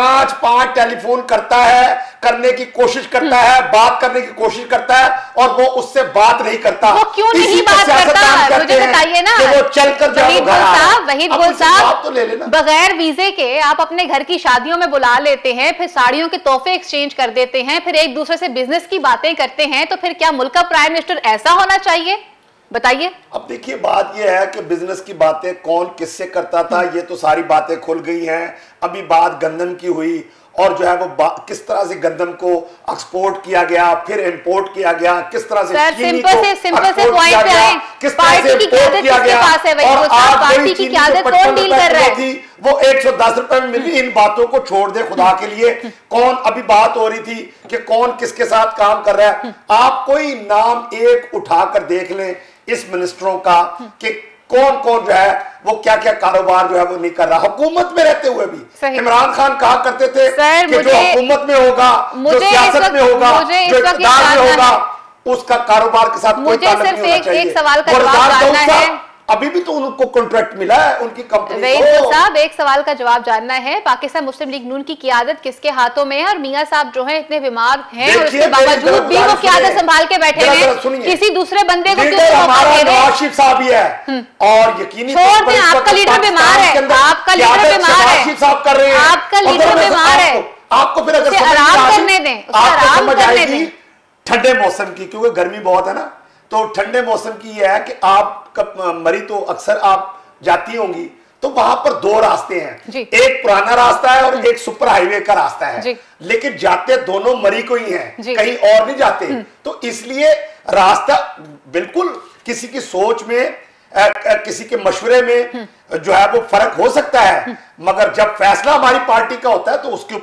5 टेलीफोन करता है, करने की कोशिश करता है, बात करने की कोशिश करता है, और वो उससे बात नहीं करता। वो क्यों नहीं बात करता? मुझे बताइए ना। कि वो चलकर वहीद गुल साहब तो ले लेना। बगैर वीजे के आप अपने घर की शादियों में बुला लेते हैं, फिर साड़ियों के तोहफे एक्सचेंज कर देते हैं, फिर एक दूसरे से बिजनेस की बातें करते हैं, तो फिर क्या मुल्क का प्राइम मिनिस्टर ऐसा होना चाहिए? बताइए। अब देखिए, बात यह है कि बिजनेस की बातें कौन किससे करता था, ये तो सारी बातें खुल गई हैं। अभी बात गंदम की हुई और जो है वो किस तरह से गंदम को एक्सपोर्ट किया गया, फिर इंपोर्ट किया गया, किस तरह से चीनी को एक्सपोर्ट किया गया, किस तरह से इंपोर्ट किया गया, और आज कोई चीनी जो 55 रुपए थी वो 110 रुपए में मिली। इन बातों को छोड़ दे खुदा के लिए। कौन, अभी बात हो रही थी कि कौन किसके साथ काम कर रहा है, आप कोई नाम एक उठाकर देख लें इस मिनिस्टरों का कि कौन कौन जो है वो क्या क्या कारोबार जो है वो नहीं कर रहा। हुकूमत में रहते हुए भी इमरान खान कहा करते थे कि जो हुकूमत में होगा, जो सियासत में होगा, जो इक़्तिदार में होगा, उसका कारोबार के साथ कोई ताल्लुक नहीं होना चाहिए। एक सवाल का जवाब जानना है, अभी भी तो उनको कॉन्ट्रैक्ट मिला है उनकी कंपनी को। साहब, एक सवाल का जवाब जानना है, पाकिस्तान मुस्लिम लीग नून की क़यादत किसके हाथों में है? और मियां साहब जो है इतने बीमार हैं और उसके बावजूद भी वो क़यादत संभाल के बैठे हैं, किसी दूसरे बंदे को क्यों मौका दे रहे हैं? नवाज शरीफ साहब ही है, और यकीनी छोड़ दें, आपका लीडर बीमार है, आपका लीडर बीमार है, कर रहे हैं, आपका लीडर बीमार है, आपको फिर अगर आराम करने दें, आराम करने दें। ठंडे मौसम की, क्योंकि गर्मी बहुत है ना, तो ठंडे मौसम की यह है कि आप मरी तो अक्सर आप जाती होंगी, तो वहां पर 2 रास्ते हैं, एक पुराना रास्ता है और एक सुपर हाईवे का रास्ता है, लेकिन जाते दोनों मरी को ही हैं, कहीं और नहीं जाते। तो इसलिए रास्ता बिल्कुल किसी की सोच में, किसी के मशवरे में जो है वो फर्क हो सकता है, मगर जब फैसला हमारी पार्टी का होता है तो उसके ऊपर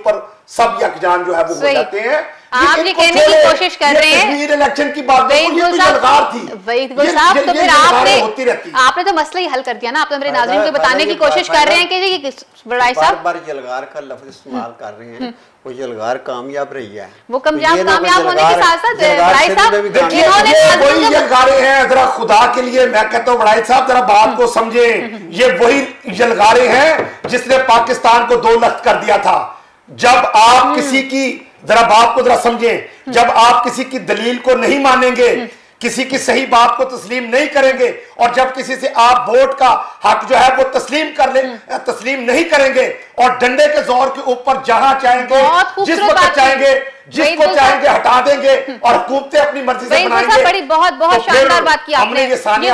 सब यकजान जो है वो हो जाते हैं। आप ये कहने की कोशिश कर रहे हैं इलेक्शन की बात, ये तो यलगार थी। साहब, तो फिर आपने तो मसला ही हल कर दिया ना। आप मेरे नाज़रीन को बताने की कोशिश कर रहे हैं कि बड़ाई साहब बार यलगार का लफ्ज इस्तेमाल कर रहे हैं, वो यलगार कामयाब रही है। वो कामयाब होने के साथ साथ बड़ाई साहब वही यलगारे हैं। जरा खुदा के लिए मैं कहता हूँ बड़ाई साहब जरा बात को समझे, ये वही यलगारे हैं जिसने पाकिस्तान को 2 लख्त कर दिया था। जब आप किसी की, जरा बात को जरा समझें, जब आप किसी की दलील को नहीं मानेंगे, किसी की सही बात को तस्लीम नहीं करेंगे, और जब किसी से आप वोट का हक जो है वो तस्लीम नहीं करेंगे, और डंडे के जोर के ऊपर जहां चाहेंगे, जिस वक्त चाहेंगे, जिसको चाहेंगे हटा देंगे, और हुकूमतें अपनी मर्जी से बनाएंगे। बहुत शानदार बात की आपने। ये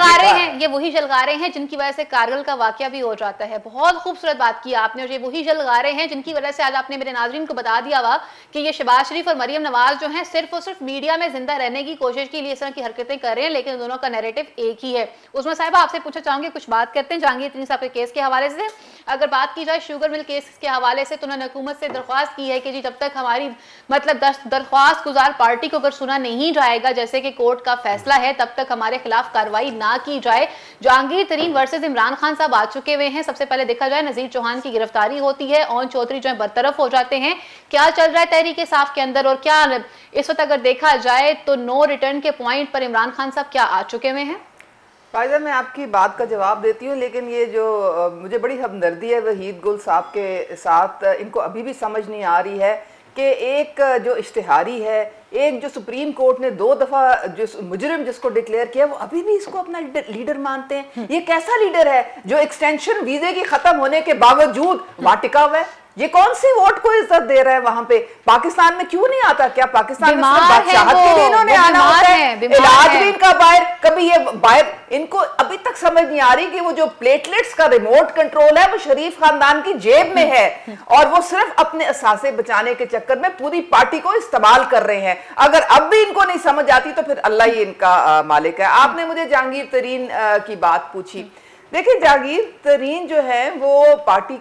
वही जलगारे हैं जिनकी वजह से कारगिल का वाकया भी हो जाता है। बहुत खूबसूरत बात की आपने। और ये वही जलगारे हैं जिनकी वजह से आज आपने मेरे नाज़रीन को बता दिया हुआ कि ये शहबाज शरीफ और मरियम नवाज जो हैं सिर्फ और सिर्फ मीडिया में जिंदा रहने की कोशिश के लिए इस तरह की हरकतें कर रहे हैं, लेकिन दोनों का नैरेटिव एक ही है। उस्मा साहिबा, आपसे पूछना चाहूंगे, कुछ बात करते हैं जहांगीर तरीन साहब के केस के हवाले से। अगर बात की जाए शुगर मिल केस के हवाले से, तो उन्होंने हुकूमत से दरख्वास्त की है कि जी जब तक हमारी मतलब दरख्वास्त गुजार पार्टी को अगर सुना नहीं जाएगा, जैसे कि कोर्ट का फैसला है, तब तक हमारे खिलाफ कार्रवाई ना की जाए। जहांगीर तरीन वर्सेस इमरान खान साहब आ चुके हुए हैं। सबसे पहले देखा जाए नजीर चौहान की गिरफ्तारी होती है, ओन चौधरी जो है बरतरफ हो जाते हैं। क्या चल रहा है तहरीक इंसाफ के अंदर, और क्या इस वक्त अगर देखा जाए तो नो रिटर्न के पॉइंट पर इमरान खान साहब क्या आ चुके हुए हैं? फायदा, मैं आपकी बात का जवाब देती हूँ, लेकिन ये जो मुझे बड़ी हमदर्दी है वहीद गुल साहब के साथ, इनको अभी भी समझ नहीं आ रही है कि एक जो इश्तिहारी है, एक जो सुप्रीम कोर्ट ने 2 दफा जो मुजरिम जिसको डिक्लेयर किया, वो अभी भी इसको अपना लीडर मानते हैं। ये कैसा लीडर है जो एक्सटेंशन वीजे की खत्म होने के बावजूद वहां टिका हुआ है? ये कौन सी वोट को इज्जत दे रहा है वहां पे? पाकिस्तान में क्यों नहीं आता? क्या पाकिस्तान में बादशाहत के लिए इन्होंने आना होता है? इलाज भी इनका बाहर, कभी ये बाहर, इनको अभी तक समझ नहीं आ रही कि वो जो प्लेटलेट्स का रिमोट कंट्रोल है वो शरीफ खानदान की जेब में है, और वो सिर्फ अपने असासे बचाने के चक्कर में पूरी पार्टी को इस्तेमाल कर रहे हैं। अगर अब भी इनको नहीं समझ आती तो फिर अल्लाह ही इनका मालिक है। आपने मुझे जहांगीर तरीन की बात पूछी। देखिए, जहांगीर तरीन जो है वो पार्टी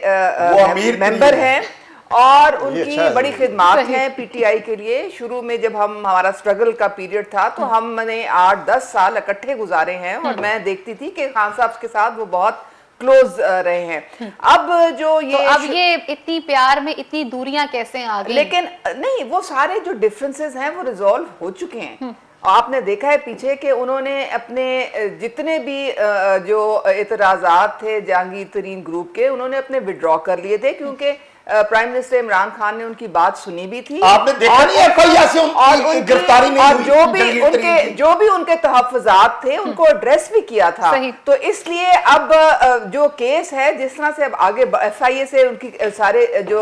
के मेंबर हैं, और उनकी बड़ी खिदमत है पीटीआई के लिए। शुरू में जब हमारा स्ट्रगल का पीरियड था तो हमने 8-10 साल इकट्ठे गुजारे हैं, और मैं देखती थी कि खान साहब के साथ वो बहुत क्लोज रहे हैं। अब जो ये तो अब ये इतनी प्यार में इतनी दूरियां कैसे आ गई? लेकिन नहीं, वो सारे जो डिफरेंसेस हैं वो रिजॉल्व हो चुके हैं। आपने देखा है पीछे कि उन्होंने अपने जितने भी जो एतराज़ात थे जहांगीर तरीन ग्रुप के, उन्होंने अपने विड्रॉ कर लिए थे, क्योंकि प्राइम मिनिस्टर इमरान खान ने उनकी बात सुनी भी थी। आपने देखा नहीं एफआईआर से उनकी गिरफ्तारी नहीं हुई, जो भी उनके तहफ़्फ़ुज़ात थे उनको एड्रेस भी किया था। तो इसलिए अब जो केस है, जिस तरह से अब आगे एफआईए से उनकी सारे जो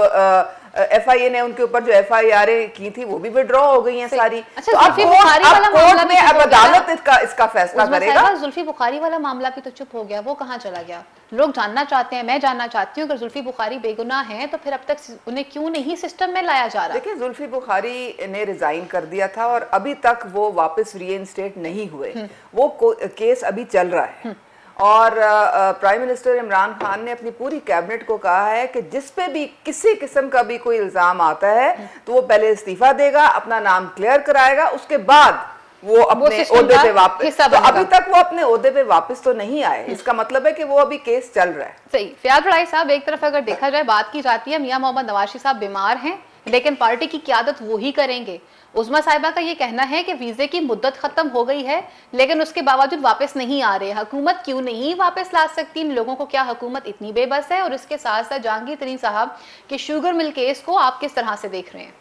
एफआईए ने उनके ऊपर जो एफआईआर की थी वो भी विड्रॉ हो गई हैं सारी। अच्छा, तो अब कोर्ट में अब अदालत इसका फैसला करेगा। जुल्फी बुखारी वाला मामला भी तो चुप हो गया, वो कहाँ चला गया? लोग जानना चाहते हैं, मैं जानना चाहती हूँ, अगर जुल्फी बुखारी बेगुनाह हैं तो फिर अब तक उन्हें क्यों नहीं सिस्टम में लाया जा रहा? देखिए, जुल्फी बुखारी ने रिजाइन कर दिया था और अभी तक वो वापस रीइंस्टेट नहीं हुए। वो केस अभी चल रहा है, और प्राइम मिनिस्टर इमरान खान ने अपनी पूरी कैबिनेट को कहा है कि जिस पे भी किसी किस्म का भी कोई इल्जाम आता है तो वो पहले इस्तीफा देगा, अपना नाम क्लियर कराएगा, उसके बाद वो अपने ओहदे पे वापस। तो अभी तक वो अपने ओहदे पे वापस तो नहीं आए, इसका मतलब है कि वो अभी केस चल रहा है। सही। फयाज बड़ाई साहब, एक तरफ अगर देखा जाए बात की जाती है मियां मोहम्मद नवाज साहब बीमार हैं, लेकिन पार्टी की क़यादत वो ही करेंगे। उस्मा साहिबा का ये कहना है कि वीजे की मुद्दत खत्म हो गई है, लेकिन उसके बावजूद वापस नहीं आ रहे। हुकूमत क्यों नहीं वापस ला सकती इन लोगों को? क्या हुकूमत इतनी बेबस है? और इसके साथ साथ जहांगीर तरीन साहब के शुगर मिल केस को आप किस तरह से देख रहे हैं?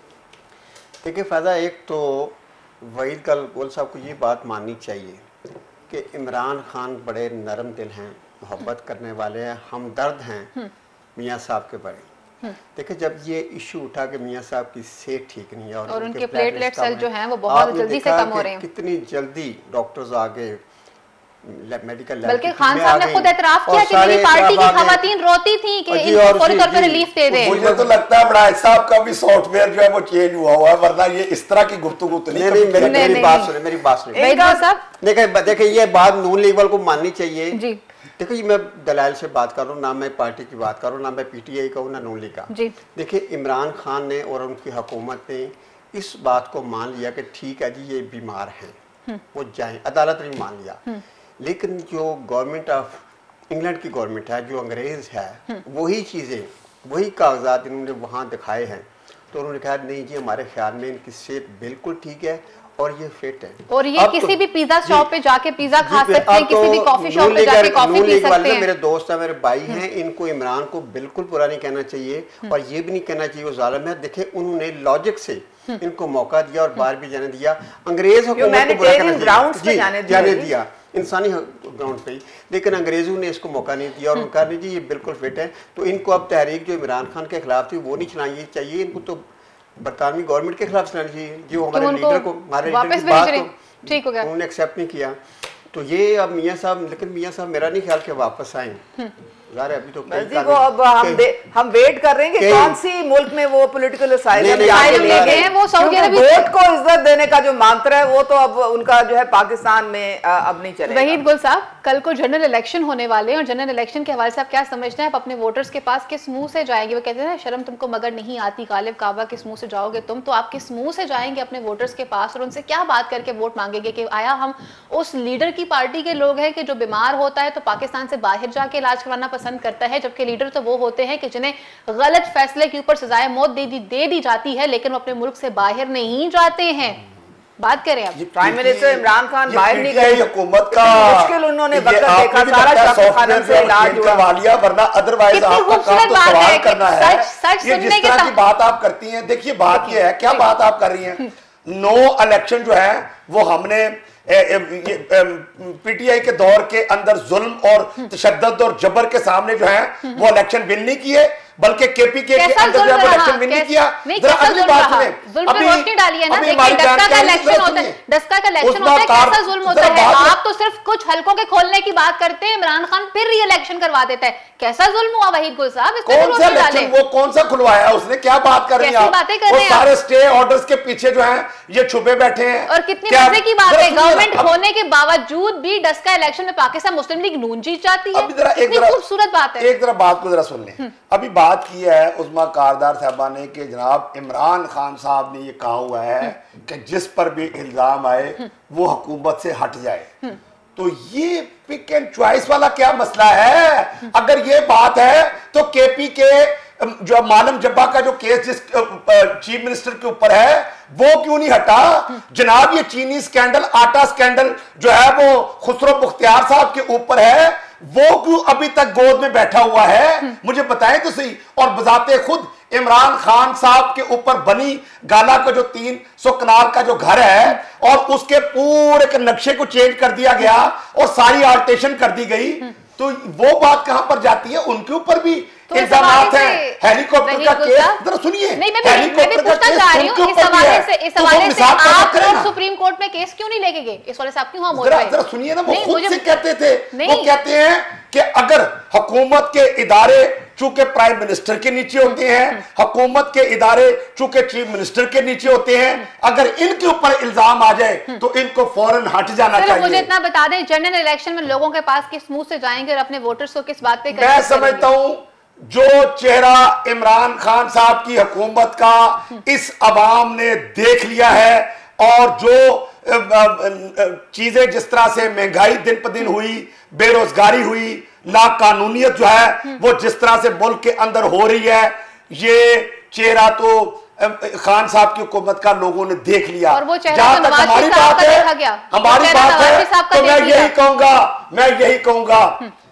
देखिए फ़ायदा, एक तो वहीद गुल साहब को ये बात माननी चाहिए कि इमरान खान बड़े नरम दिल हैं, मोहब्बत करने वाले हैं, हमदर्द हैं मियाँ साहब के बड़े। देखिए, जब ये इशू उठा कि मियाँ साहब की सेहत ठीक नहीं है और उनके प्लेटलेट सेल जो हैं वो बहुत जल्दी से कम हो रहे हैं, कितनी जल्दी डॉक्टर्स आगे मेडिकल, बल्कि खान साहब ने खुद एतराफ किया कि मेरी पार्टी की खवातीन रोती थी कि इनको फौरी तौर पर रिलीफ दे दें। मुझे तो लगता है बड़ा साहब का भी सॉफ्टवेयर जो है वो चेंज हुआ है, वरना ये इस तरह की गुफ्तगू तो नहीं। मेरी बात सुने। देखिए, ये बात नून लीग वालों को माननी चाहिए देखो, ये मैं दलाइल से बात कर रहा हूँ, ना मैं पार्टी की बात कर रहा हूँ, ना मैं पीटीआई का हूँ, ना नून लीग का। देखिए, इमरान खान ने और उनकी हुकूमत ने इस बात को मान लिया कि ठीक है जी, ये बीमार हैं, वो जाएं, अदालत ने मान लिया। लेकिन जो गवर्नमेंट ऑफ इंग्लैंड की गवर्नमेंट है, जो अंग्रेज है, वही चीज़ें, वही कागजात इन्होंने वहाँ दिखाए हैं, तो उन्होंने कहा नहीं जी, हमारे ख्याल में इनकी सेहत बिल्कुल ठीक है और ये फिट है, और ये किसी भी पिज्जा शॉप पे जाके पिज्जा खा सकते हैं, किसी भी कॉफी शॉप पे जाके कॉफी पी सकते हैं। मेरे दोस्त है, मेरे भाई हैं, इनको इमरान को बिल्कुल बुरा नहीं कहना चाहिए और ये भी नहीं कहना चाहिए वो जालिम है। देखे, उन्होंने लॉजिक से इनको मौका दिया और बाहर भी जाने दिया। अंग्रेज हुकूमत को बुरा कहना जाने दिया इंसानी ग्राउंड पे ही, लेकिन अंग्रेजों ने इसको मौका नहीं दिया और उनका नहीं जी ये बिल्कुल फिट है। तो इनको अब तहरीक जो इमरान खान के खिलाफ थी वो नहीं चलानी चाहिए, इनको तो बरतानवी गवर्नमेंट के खिलाफ चलानी चाहिए, जो हमारे लीडर को, हमारे लीडर की बात को ठीक हो गया, उन्होंने एक्सेप्ट नहीं किया। तो ये अब मियाँ साहब, लेकिन मियाँ साहब मेरा नहीं ख्याल कि वापस आए। अभी तो वो अब हम वेट कर रहे हैं कि कौन सी मुल्क में वो पॉलिटिकल असाइलम लेंगे। वो सऊदी अरब वोट को इज्जत देने का जो मंत्र है वो तो अब उनका जो है पाकिस्तान में अब नहीं चलेगा। वहीद गुल साहब, कल को जनरल इलेक्शन होने वाले हैं और जनरल इलेक्शन के हवाले से आप क्या समझते हैं? आप अपने वोटर्स के पास किस मुंह से जाएंगे? वो कहते हैं ना, शर्म तुमको मगर नहीं आती, गालिब काबा किस मुंह से जाओगे तुम, तो आप किस मुंह से जाएंगे अपने वोटर्स के पास और उनसे क्या बात करके वोट मांगेंगे कि आया हम उस लीडर की पार्टी के लोग हैं कि जो बीमार होता है तो पाकिस्तान से बाहर जाके इलाज करवाना पसंद करता है, जबकि लीडर तो वो होते हैं कि जिन्हें गलत फैसले के ऊपर सजाए मौत दे दी जाती है लेकिन वो अपने मुल्क से बाहर नहीं जाते हैं। बात करें अब, प्राइम मिनिस्टर इमरान खान बाहर नहीं गए, हुकूमत का मुश्किल उन्होंने वक्त देखा, सारा खाना से इलाज करवा लिया, वरना अदरवाइज आपका काम तो सवाल करना है। ये जिस तरह की बात आप करती हैं, देखिए बात ये है, क्या बात आप कर रही हैं, नो इलेक्शन जो है वो हमने पीटीआई के दौर के अंदर जुल्म और तशद्दुद और जबर के सामने जो है वो इलेक्शन विन नहीं किए, बल्कि केपीके के अंदर जो इलेक्शन विन नहीं किया। जरा अगली बात सुने, अभी रोशनी डाली है ना, देखिए डस्का का इलेक्शन होता है, डस्का का इलेक्शन होता है, कैसा जुल्म होता है। आप तो सिर्फ कुछ हलकों के खोलने की बात करते हैं, इमरान खान फिर री इलेक्शन करवा देता है, कैसा जुल्म हुआ वहीद गुल साहब? कौन सा इलेक्शन, वो कौन सा खुलवाया उसने, क्या बात कर रही हैं आप? वो सारे स्टे ऑर्डर्स के पीछे जो है ये छुपे बैठे हैं। और कितनी मजे की बात है, गवर्नमेंट होने के बावजूद भी डस्का इलेक्शन में पाकिस्तान मुस्लिम लीग नून जीत जाती है, कितनी खूबसूरत बात है। एक जरा बात को जरा सुन लें। अभी बात की है उस्मा कारदार साहबा ने कि जनाब इमरान खान साहब ने ये कहा हुआ है कि जिस पर भी इल्जाम आए वो हुकूमत से हट जाए। तो ये पिक एंड चॉइस वाला क्या मसला है? अगर ये बात है तो केपी के जो मानम जब्बा का जो केस जिस चीफ मिनिस्टर के ऊपर है वो क्यों नहीं हटा? जनाब ये चीनी स्कैंडल, आटा स्कैंडल जो है वो खुसरो मुख्तियार साहब के ऊपर है, वो क्यों अभी तक गोद में बैठा हुआ है? मुझे बताएं तो सही। और बजाते खुद इमरान खान साहब के ऊपर बनी गाला का जो 300 कनाल का जो घर है और उसके पूरे के नक्शे को चेंज कर दिया गया और सारी आल्टेशन कर दी गई, तो वो बात कहां पर जाती है? उनके ऊपर भी तो इल्जामात हैं। हेलीकॉप्टर का केस, जरा सुनिए, हेलीकॉप्टर का केस उनके ऊपर भी है। इस हवाले से आप लोग सुप्रीम कोर्ट में केस क्यों नहीं लेके गए? इस वाले से आप क्यों मोड़ रहे हैं? जरा सुनिए ना, वो खुद से कहते थे, वो कहते हैं कि अगर हुकूमत के इदारे चूंकि प्राइम मिनिस्टर के नीचे होते हैं, हुकूमत के इदारे चूंकि चीफ मिनिस्टर के नीचे होते हैं, अगर इनके ऊपर इल्जाम आ जाए तो इनको फौरन हट जाना चाहिए। मुझे इतना बता दें, जनरल इलेक्शन में लोगों के पास किस मुंह से जाएंगे और अपने वोटर्स को किस बात पे करेंगे? मैं समझता हूं जो चेहरा इमरान खान साहब की हुकूमत का इस अवाम ने देख लिया है और जो चीजें जिस तरह से महंगाई दिन पर दिन हुई, बेरोजगारी हुई, लाकानूनियत जो है वो जिस तरह से मुल्क के अंदर हो रही है, ये चेहरा तो खान साहब की हुकूमत का लोगों ने देख लिया। और वो जहां तक हमारी बात है, तो मैं यही कहूंगा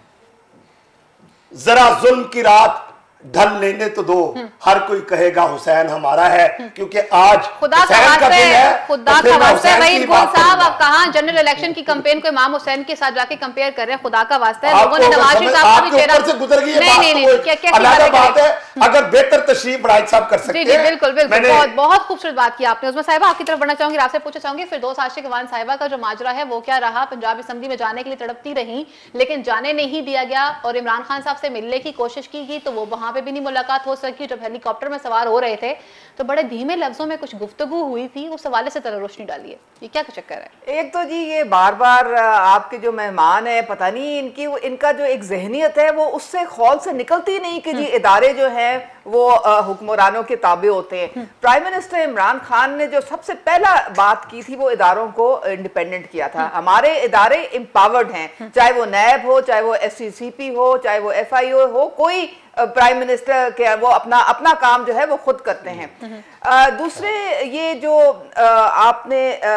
जरा जुल्म की रात ढल लेने तो दो, हर कोई कहेगा हुसैन हमारा है, क्योंकि आज खुदा का वास्ते वहीद गुल साहब, आप कहां जनरल इलेक्शन की कैंपेन को इमाम हुसैन के साथ जाके कंपेयर कर रहे हैं? खुदा का वास्ते लोगों ने नवाज शरीफ साहब का भी चेहरा से गुजर गई है, अलग बात है। अगर बेहतर तशरीफ राइट साहब कर सकते हैं। बिल्कुल बिल्कुल, बहुत खूबसूरत बात की आपने। उस्मा साहिबा, आपकी तरफ बढ़ना चाहूंगी, आपसे पूछना चाहूंगी फिरदौस आशिक अवान साहिबा का जो माजरा है वो क्या रहा? पंजाब असेंबली में जाने के लिए तड़पती रही लेकिन जाने नहीं दिया गया और इमरान खान साहब से मिलने की कोशिश की गई तो वो वहां वहां पे भी नहीं मुलाकात हो सकी। जब हेलीकॉप्टर में सवार हो रहे थे तो बड़े धीमे लफ्जों में कुछ गुफ्तगू हुई थी, उस हवाले से तरह रोशनी डालिए, ये क्या चक्कर है? एक तो जी ये बार बार आपके जो मेहमान है, पता नहीं इनका जो एक जहनियत है वो उससे खौल से निकलती नहीं कि जी इदारे जो है वो हुक्मरानों के ताबे होते हैं। प्राइम मिनिस्टर इमरान खान ने जो सबसे पहला बात की थी वो इदारों को इंडिपेंडेंट किया था। हमारे इदारे एम्पावर्ड हैं, चाहे वो नैब हो, चाहे वो FCCP हो, चाहे वो FIO हो, कोई प्राइम मिनिस्टर के वो अपना काम जो है वो खुद करते हैं। दूसरे ये जो आपने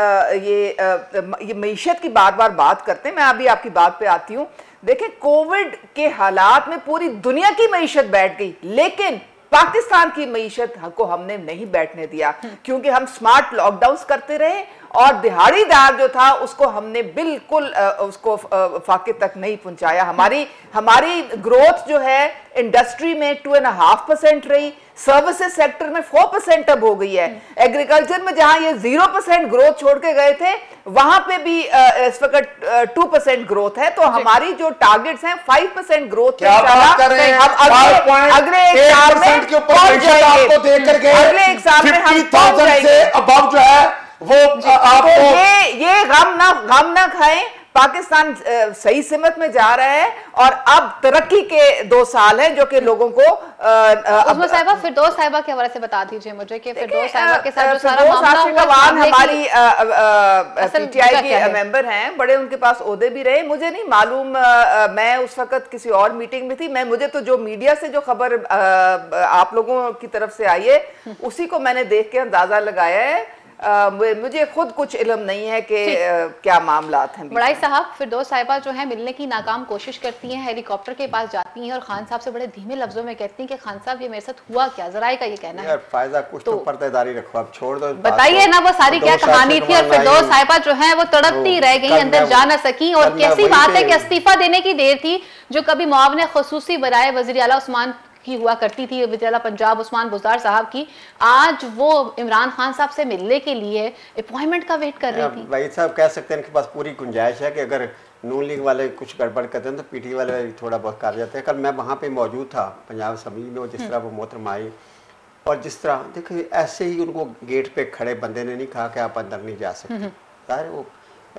ये मईशत की बार बार बात करते हैं, मैं अभी आपकी बात पे आती हूँ। देखें, कोविड के हालात में पूरी दुनिया की मईशत बैठ गई, लेकिन पाकिस्तान की मईशत को हमने नहीं बैठने दिया, क्योंकि हम स्मार्ट लॉकडाउन करते रहे और दिहाड़ीदार जो था उसको हमने बिल्कुल उसको फाके तक नहीं पहुंचाया। हमारी ग्रोथ जो है इंडस्ट्री में 2.5% रही, सर्विसेज सेक्टर में 4% अब हो गई है। एग्रीकल्चर में जहां ये 0% ग्रोथ छोड़ के गए थे, वहां पे भी इस वक्त 2% ग्रोथ है। तो हमारी जो टारगेट्स हैं 5% ग्रोथ क्या बात कर रहे हैं? अगले एग्जाम में पहुंच जाएंगे, अगले एग्जाम में हम पहुंच जाएंगे। अब जो है वो आपको ये गम ना खाएं। पाकिस्तान सही सिमत में जा रहा है और अब तरक्की के 2 साल हैं जो कि लोगों को उस्मा साहिबा, फिरदौस साहिबा के हवाले से बता दीजिए मुझे कि फिरदौस साहिबा के साथ जो सारा मामला हुआ, हमारी PTI की मेंबर हैं, बड़े उनके पास ओहदे भी रहे। मुझे नहीं मालूम, मैं उस वक्त किसी और मीटिंग में थी। मुझे तो जो मीडिया से जो खबर आप लोगों की तरफ से आई है उसी को मैंने देख के अंदाजा लगाया है। मुझे खुद कुछ इल्म नहीं है कि क्या मामलात हैं। बड़ाई साहब, फिरदौस साहिबा जो है मिलने की नाकाम कोशिश करती हैं, हेलीकॉप्टर के पास जाती हैं और खान साहब से बड़े धीमे लफ्जों में कहती हैं कि खान साहब ये मेरे साथ हुआ क्या, जराए का ये कहना है। फायदा कुछ तो पर्देदारी रखो, अब छोड़ दो, बताइए ना वो सारी क्या कहानी थी। और फिरदौस साहिबा जो है वो तड़पती रह गई, अंदर जा न सकी। और कैसी बात है कि इस्तीफा देने की देर थी, जो कभी मुआविन खुसूसी बराए वज़ीर आला उस्मान की हुआ करती थी, वज़ीर आला पंजाब उस्मान बुज़दार साहब की, आज वो इमरान खान साहब से मिलने के लिए अपॉइंटमेंट का वेट कर रही थी। भाई साहब कह सकते हैं इनके पास पूरी गुंजाइश है कि अगर नून लीग वाले कुछ गड़बड़ करते हैं तो PTI वाले थोड़ा बहुत कर जाते हैं। कल मैं वहाँ पे मौजूद था पंजाब असेंबली में, जिस तरह वो मोहतरमा आई और जिस तरह देखिए ऐसे ही उनको गेट पे खड़े बंदे ने नहीं कहा कि आप अंदर नहीं जा सकते। सारे वो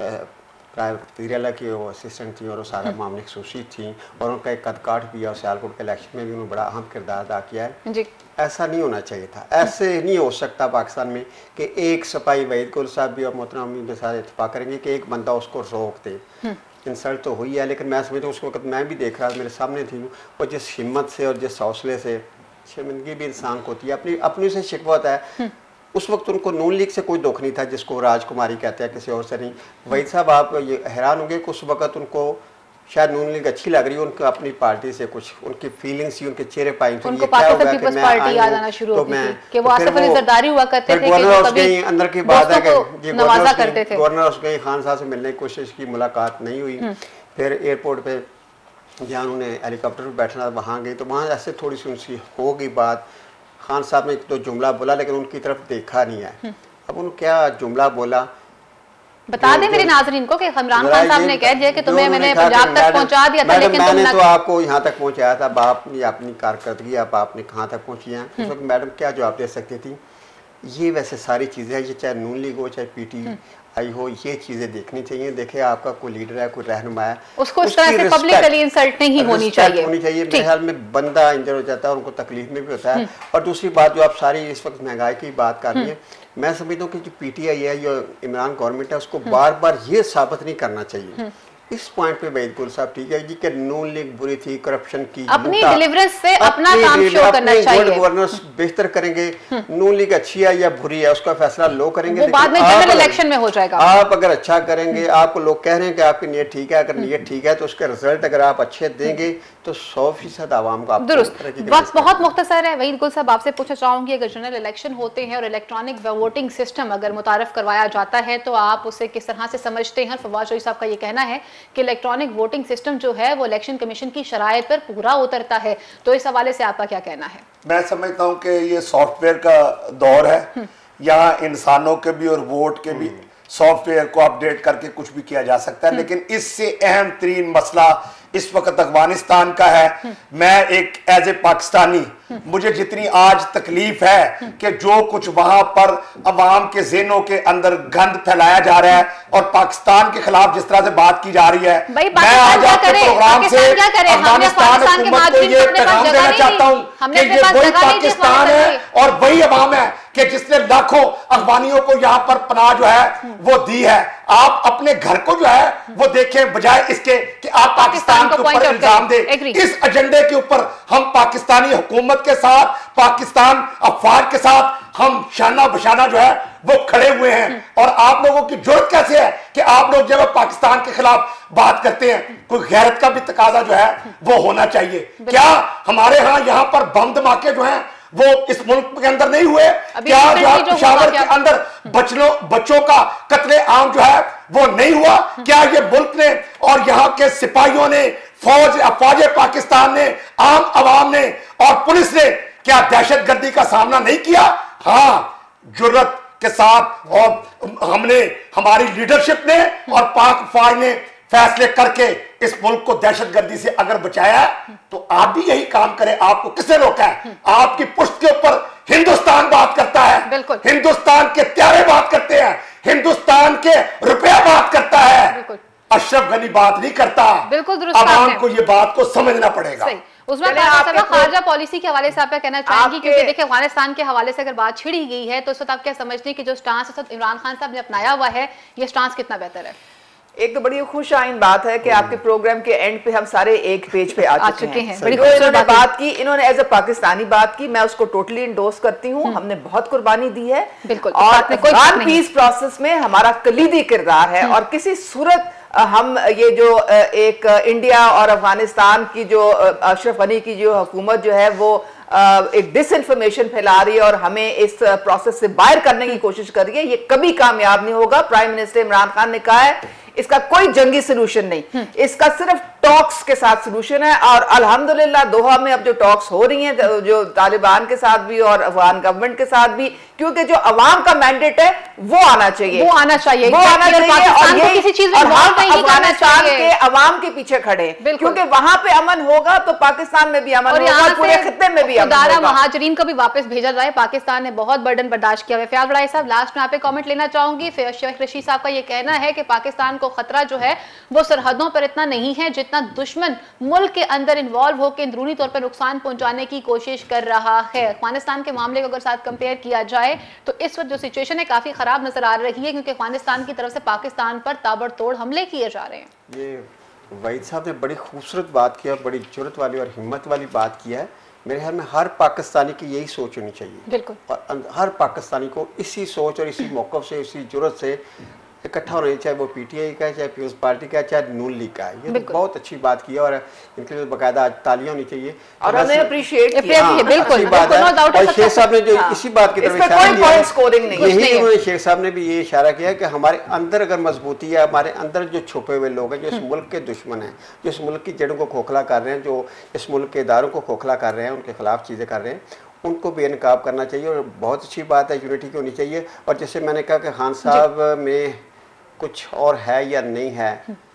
वज़ीर की वो असिस्टेंट थी और वो सारा मामले खसूसी थी और उनका एक कदकाठ भी है और सियालकोट के इलेक्शन में भी उन्होंने बड़ा अहम किरदार अदा किया है जी। ऐसा नहीं होना चाहिए था, ऐसे नहीं हो सकता पाकिस्तान में कि एक सपाही वहीद कुल साहब भी और मोहतरमा अमीन के साथ इत्तेफाक करेंगे कि एक बंदा उसको रोक दे। इंसल्ट तो हुई है, लेकिन मैं समझता हूँ उस वक्त मैं भी देख रहा था, मेरे सामने थी और जिस हिम्मत से और जिस हौसले से, शर्मिंदगी भी इंसान को होती है, अपनी से शिकवत है। उस वक्त उनको नून लीग से कोई दुख नहीं था, जिसको राजकुमारी कहते हैं, किसी और से नहीं। वहीद साहब आप ये हैरान होंगे कि उस वक्त उनको शायद नून लीग अच्छी लग रही है, उनको अपनी पार्टी से कुछ उनकी फीलिंग्स ही उनके चेहरे पर आई थी। उनको पाकिस्तान पीपल्स पार्टी याद आना शुरू हो गई कि वो आसिफ अली जरदारी हुआ करते थे कि कभी अंदर की बात है कि नवाजा करते थे। गवर्नर उस गई, खान साहब से मिलने की कोशिश की, मुलाकात नहीं हुई। फिर एयरपोर्ट पे जहाँ उन्होंने हेलीकॉप्टर पर बैठना वहाँ गई तो वहाँ ऐसे थोड़ी सी उनकी हो गई बात। खान साहब ने 1-2 जुमला बोला लेकिन उनकी तरफ देखा नहीं है। अब उन्होंने क्या जुमला बोला बता दें मेरे नाज़रीन को कि इमरान खान साहब ने कह दिया कि तुम्हें मैंने पंजाब तक पहुंचा दिया था, लेकिन मैंने तो आपको यहाँ तक पहुंचाया था। बाप ने अपनी कारकर्दगी आपने कहाँ तक पहुंची है, उस वक्त मैडम क्या जवाब दे सकती थी। ये वैसे सारी चीज़ें हैं, ये चाहे नून लीग हो चाहे PTI हो, ये चीज़ें देखनी चाहिए। देखिए आपका कोई लीडर है, कोई रहनुमा है, उसको इस तरह से पब्लिकली इंसल्ट नहीं होनी चाहिए। मेरे ख्याल में बंदा इंजर हो जाता है और उनको तकलीफ में भी होता है। और दूसरी बात जो आप सारी इस वक्त महंगाई की बात कर रही है, मैं समझता हूँ कि जो PTI है, जो इमरान गवर्नमेंट है, उसको बार बार ये साबित नहीं करना चाहिए। इस पॉइंट पे वहीद कुल साहब ठीक है जी कि नून लीग बुरी थी, करप्शन की, अपनी डिलीवरेंस से अपना काम शो करना चाहिए। गवर्नेंस बेहतर करेंगे, नून लीग अच्छी है या बुरी है उसका फैसला लोग करेंगे, वो बाद में जनरल इलेक्शन में हो जाएगा। आप अगर अच्छा करेंगे, आपको लोग कह रहे हैं कि आपकी नीयत ठीक है, अगर नीयत ठीक है तो उसके रिजल्ट अगर आप अच्छे देंगे तो 100% आवाम को दुरुस्त। वक्त बहुत मुख्तसर है, वहीद कुल साहब आपसे पूछना चाहूंगी, अगर जनरल इलेक्शन होते हैं और इलेक्ट्रॉनिक वोटिंग सिस्टम अगर मुतारफ करवाया जाता है तो आप उसे किस तरह से समझते हैं? फवाद चौधरी साहब का ये कहना है कि इलेक्ट्रॉनिक वोटिंग सिस्टम जो है वो इलेक्शन कमीशन की शराइत पर पूरा उतरता है, तो इस हवाले से आपका क्या कहना है? मैं समझता हूँ कि ये सॉफ्टवेयर का दौर है, यहाँ इंसानों के भी और वोट के भी सॉफ्टवेयर को अपडेट करके कुछ भी किया जा सकता है, लेकिन इससे अहम तरीन मसला इस वक्त अफगानिस्तान का है। मैं एक एज ए पाकिस्तानी मुझे जितनी आज तकलीफ है कि जो कुछ वहां पर अवाम के ज़हनों के अंदर गंद फैलाया जा रहा है और पाकिस्तान के खिलाफ जिस तरह से बात की जा रही है, मैं आज आपके प्रोग्राम से अफगानिस्तान हुकूमत को ये पैगाम देना चाहता हूं कि ये वही पाकिस्तान है और वही अवाम है कि जिसने लाखों अफगानियों को यहाँ पर पनाह जो है वो दी है। आप अपने घर को जो है वो देखें, बजाय इसके कि आप पाकिस्तान के ऊपर इल्जाम दे। इस एजेंडे के ऊपर हम पाकिस्तानी हुकूमत के साथ, पाकिस्तान अफवाज के साथ हम शाना बशाना जो है वो खड़े हुए हैं। और आप लोगों की जरूरत कैसे है कि आप लोग जब पाकिस्तान के खिलाफ बात करते हैं, कोई गैरत का भी तकाजा जो है वो होना चाहिए। क्या हमारे यहाँ पर बम धमाके जो हैं वो इस मुल्क के अंदर नहीं हुए? क्या जो पेशावर के अंदर बच्चों का कत्ले आम जो है वो नहीं हुआ? क्या ये मुल्क ने और यहाँ के सिपाहियों ने, फौज पाकिस्तान ने, आम आवाम ने और पुलिस ने क्या दहशतगर्दी का सामना नहीं किया? हाँ, जुर्रत के साथ। और हमने, हमारी लीडरशिप ने और पाक फौज ने फैसले करके इस मुल्क को दहशतगर्दी से अगर बचाया तो आप भी यही काम करें। आपको किसने रोका है? आपकी पुष्ट के ऊपर हिंदुस्तान बात करता है, हिंदुस्तान के त्यारे बात करते हैं, हिंदुस्तान के रुपया बात करता है। अशरफ गनी बात नहीं करता। आवाम को ये बात को समझना पड़ेगा। उसमें खारजा पॉलिसी के हवाले से आप क्या कहना चाहेंगी? क्योंकि देखिए अफगानिस्तान के हवाले से अगर बात छिड़ी गई है तो इस वक्त आप क्या समझते हैं कि जो स्टांस इस वक्त इमरान खान साहब ने अपनाया हुआ है, ये स्टांस कितना बेहतर है? एक तो बड़ी खुश आइन बात है कि आपके प्रोग्राम के एंड पे हम सारे एक पेज पे आ चुके हैं। जो इन्होंने बात की, इन्होंने एज अ पाकिस्तानी बात की, मैं उसको टोटली इंडोर्स करती हूँ। हमने बहुत कुर्बानी दी है और अफगान पीस प्रोसेस में हमारा कलीदी किरदार है। और किसी सूरत हम ये जो एक इंडिया और अफगानिस्तान की जो अशरफ गनी की जो हुकूमत जो है वो एक डिसइंफॉर्मेशन फैला रही है और हमें इस प्रोसेस से बाहर करने की कोशिश कर रही है, ये कभी कामयाब नहीं होगा। प्राइम मिनिस्टर इमरान खान ने कहा है इसका कोई जंगी सोल्यूशन नहीं, इसका सिर्फ टॉक्स के साथ सोल्यूशन है। और अल्हम्दुलिल्लाह दोहा में अब जो टॉक्स हो रही हैं जो तालिबान के साथ भी और अफगान गवर्नमेंट के साथ भी, क्योंकि जो अवाम का मैंडेट है वो आना चाहिए, वो आना चाहिए और ये किसी चीज में अफगानिस्तान के अवाम के पीछे खड़े, क्योंकि वहां पे अमन होगा तो पाकिस्तान में भी अमन होगा, पूरे खित्ते में भी अमन होगा। महाजरीन को भी वापस भेजा जाए। पाकिस्तान ने बहुत बर्डन बर्दाश्त किया है। फयाज बड़ाई साहब, लास्ट में आप कमेंट लेना चाहूंगी। शेख रशीद साहब का ये कहना है कि पाकिस्तान को खतरा जो है वो सरहदों पर इतना नहीं है जितना दुश्मन मुल्क के अंदर इन्वॉल्व होकर अंदरूनी तौर पर नुकसान पहुंचाने की कोशिश कर रहा है। अफगानिस्तान के मामले को अगर साथ कंपेयर किया जाए तो इस वक्त जो सिचुएशन है काफी खराब नजर आ रही है, क्योंकि अफगानिस्तान की तरफ से पाकिस्तान पर ताबड़तोड़ हमले किए जा रहे हैं। ये वहीद साहब ने बड़ी खूबसूरत बात किया, बड़ी जुर्रत वाली और हिम्मत वाली बात किया है। मेरे ख्याल में हर पाकिस्तानी की यही सोच होनी चाहिए। बिल्कुल। और हर पाकिस्तानी को इसी सोच और इसी मौक़िफ़ से, इसी जुर्रत से इकट्ठा होना चाहिए, चाहे वो पीटीआई का है, चाहे पीपल्स पार्टी का है, चाहे नून लीग का है। ये तो बहुत अच्छी बात की है और इनके लिए बाकायदा तालियां होनी चाहिए और हमें अप्रिशिएट किया। बिल्कुल बात है। और शेख साहब ने जो इसी बात की तरफ इशारा किया, यही उन्होंने शेख साहब ने भी ये इशारा किया कि हमारे अंदर अगर मजबूती है, हमारे अंदर जो छुपे हुए लोग हैं, जो इस मुल्क के दुश्मन हैं, जो इस मुल्क की जड़ों को खोखला कर रहे हैं, जो इस मुल्क के इदारों को खोखला कर रहे हैं, उनके खिलाफ चीज़ें कर रहे हैं, उनको बेनकाब करना चाहिए। और बहुत अच्छी बात है, यूनिटी की होनी चाहिए। और जैसे मैंने कहा कि खान साहब में कुछ और है या नहीं है,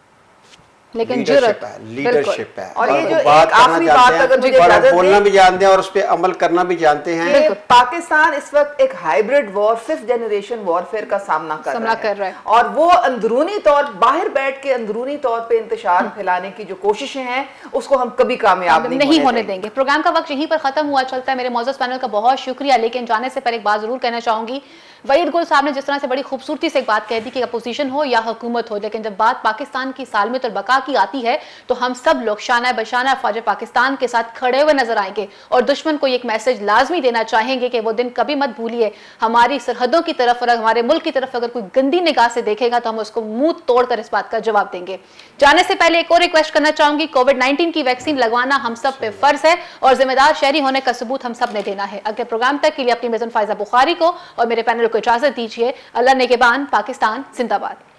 लेकिन लीडरशिप है और ये जो बात आखिरी बात अगर मुझे और बोलना भी जानते हैं और उस पर अमल करना भी जानते हैं। पाकिस्तान इस वक्त एक hybrid war, 5th generation warfare का सामना कर रहा है और वो अंदरूनी तौर, बाहर बैठ के अंदरूनी तौर पे इंतशार फैलाने की जो कोशिशें हैं उसको हम कभी कामयाब नहीं होने देंगे। प्रोग्राम का वक्त यहीं पर खत्म हुआ चलता है। मेरे मौजूद पैनल का बहुत शुक्रिया, लेकिन जाने से पहले एक बात जरूर कहना चाहूंगी। वहीद गुल साहब ने जिस तरह से बड़ी खूबसूरती से एक बात कह दी कि अपोजिशन हो या हुकूमत हो, लेकिन जब बात पाकिस्तान की सालमियत और बका की आती है तो हम सब लोग शाना बशाना फौज पाकिस्तान के साथ खड़े हुए नजर आएंगे और दुश्मन को एक मैसेज लाजमी देना चाहेंगे कि वो दिन कभी मत भूलिए, हमारी सरहदों की तरफ और हमारे मुल्क की तरफ अगर कोई गंदी निगाह से देखेगा तो हम उसको मुंह तोड़कर इस बात का जवाब देंगे। जाने से पहले एक और रिक्वेस्ट करना चाहूंगी, कोविड-19 की वैक्सीन लगवाना हम सब पे फर्ज है और जिम्मेदार शहरी होने का सबूत हम सब ने देना है। अगले प्रोग्राम तक के लिए अपनी मेजन फायजा बुखारी को और मेरे पैनल को इजाजत दीजिए। अल्लाह नेगेबान, पाकिस्तान जिंदाबाद।